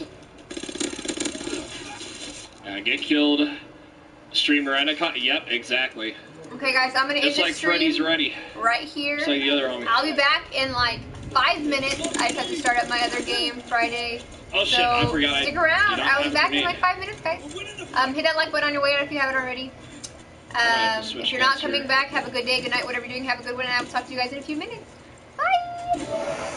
Get killed. Streamer and a Yep, exactly. Okay, guys, I'm gonna end Just this like stream Freddy's ready. right here. Just like the other homie. I'll be back in like 5 minutes. I just have to start up my other game Friday. Oh shit, I forgot. Stick around. I'll be back in grenade. like 5 minutes, guys. Hit that like button on your way out if you haven't already. If you're not coming back, have a good day, good night, whatever you're doing. Have a good one, and I will talk to you guys in a few minutes. Bye.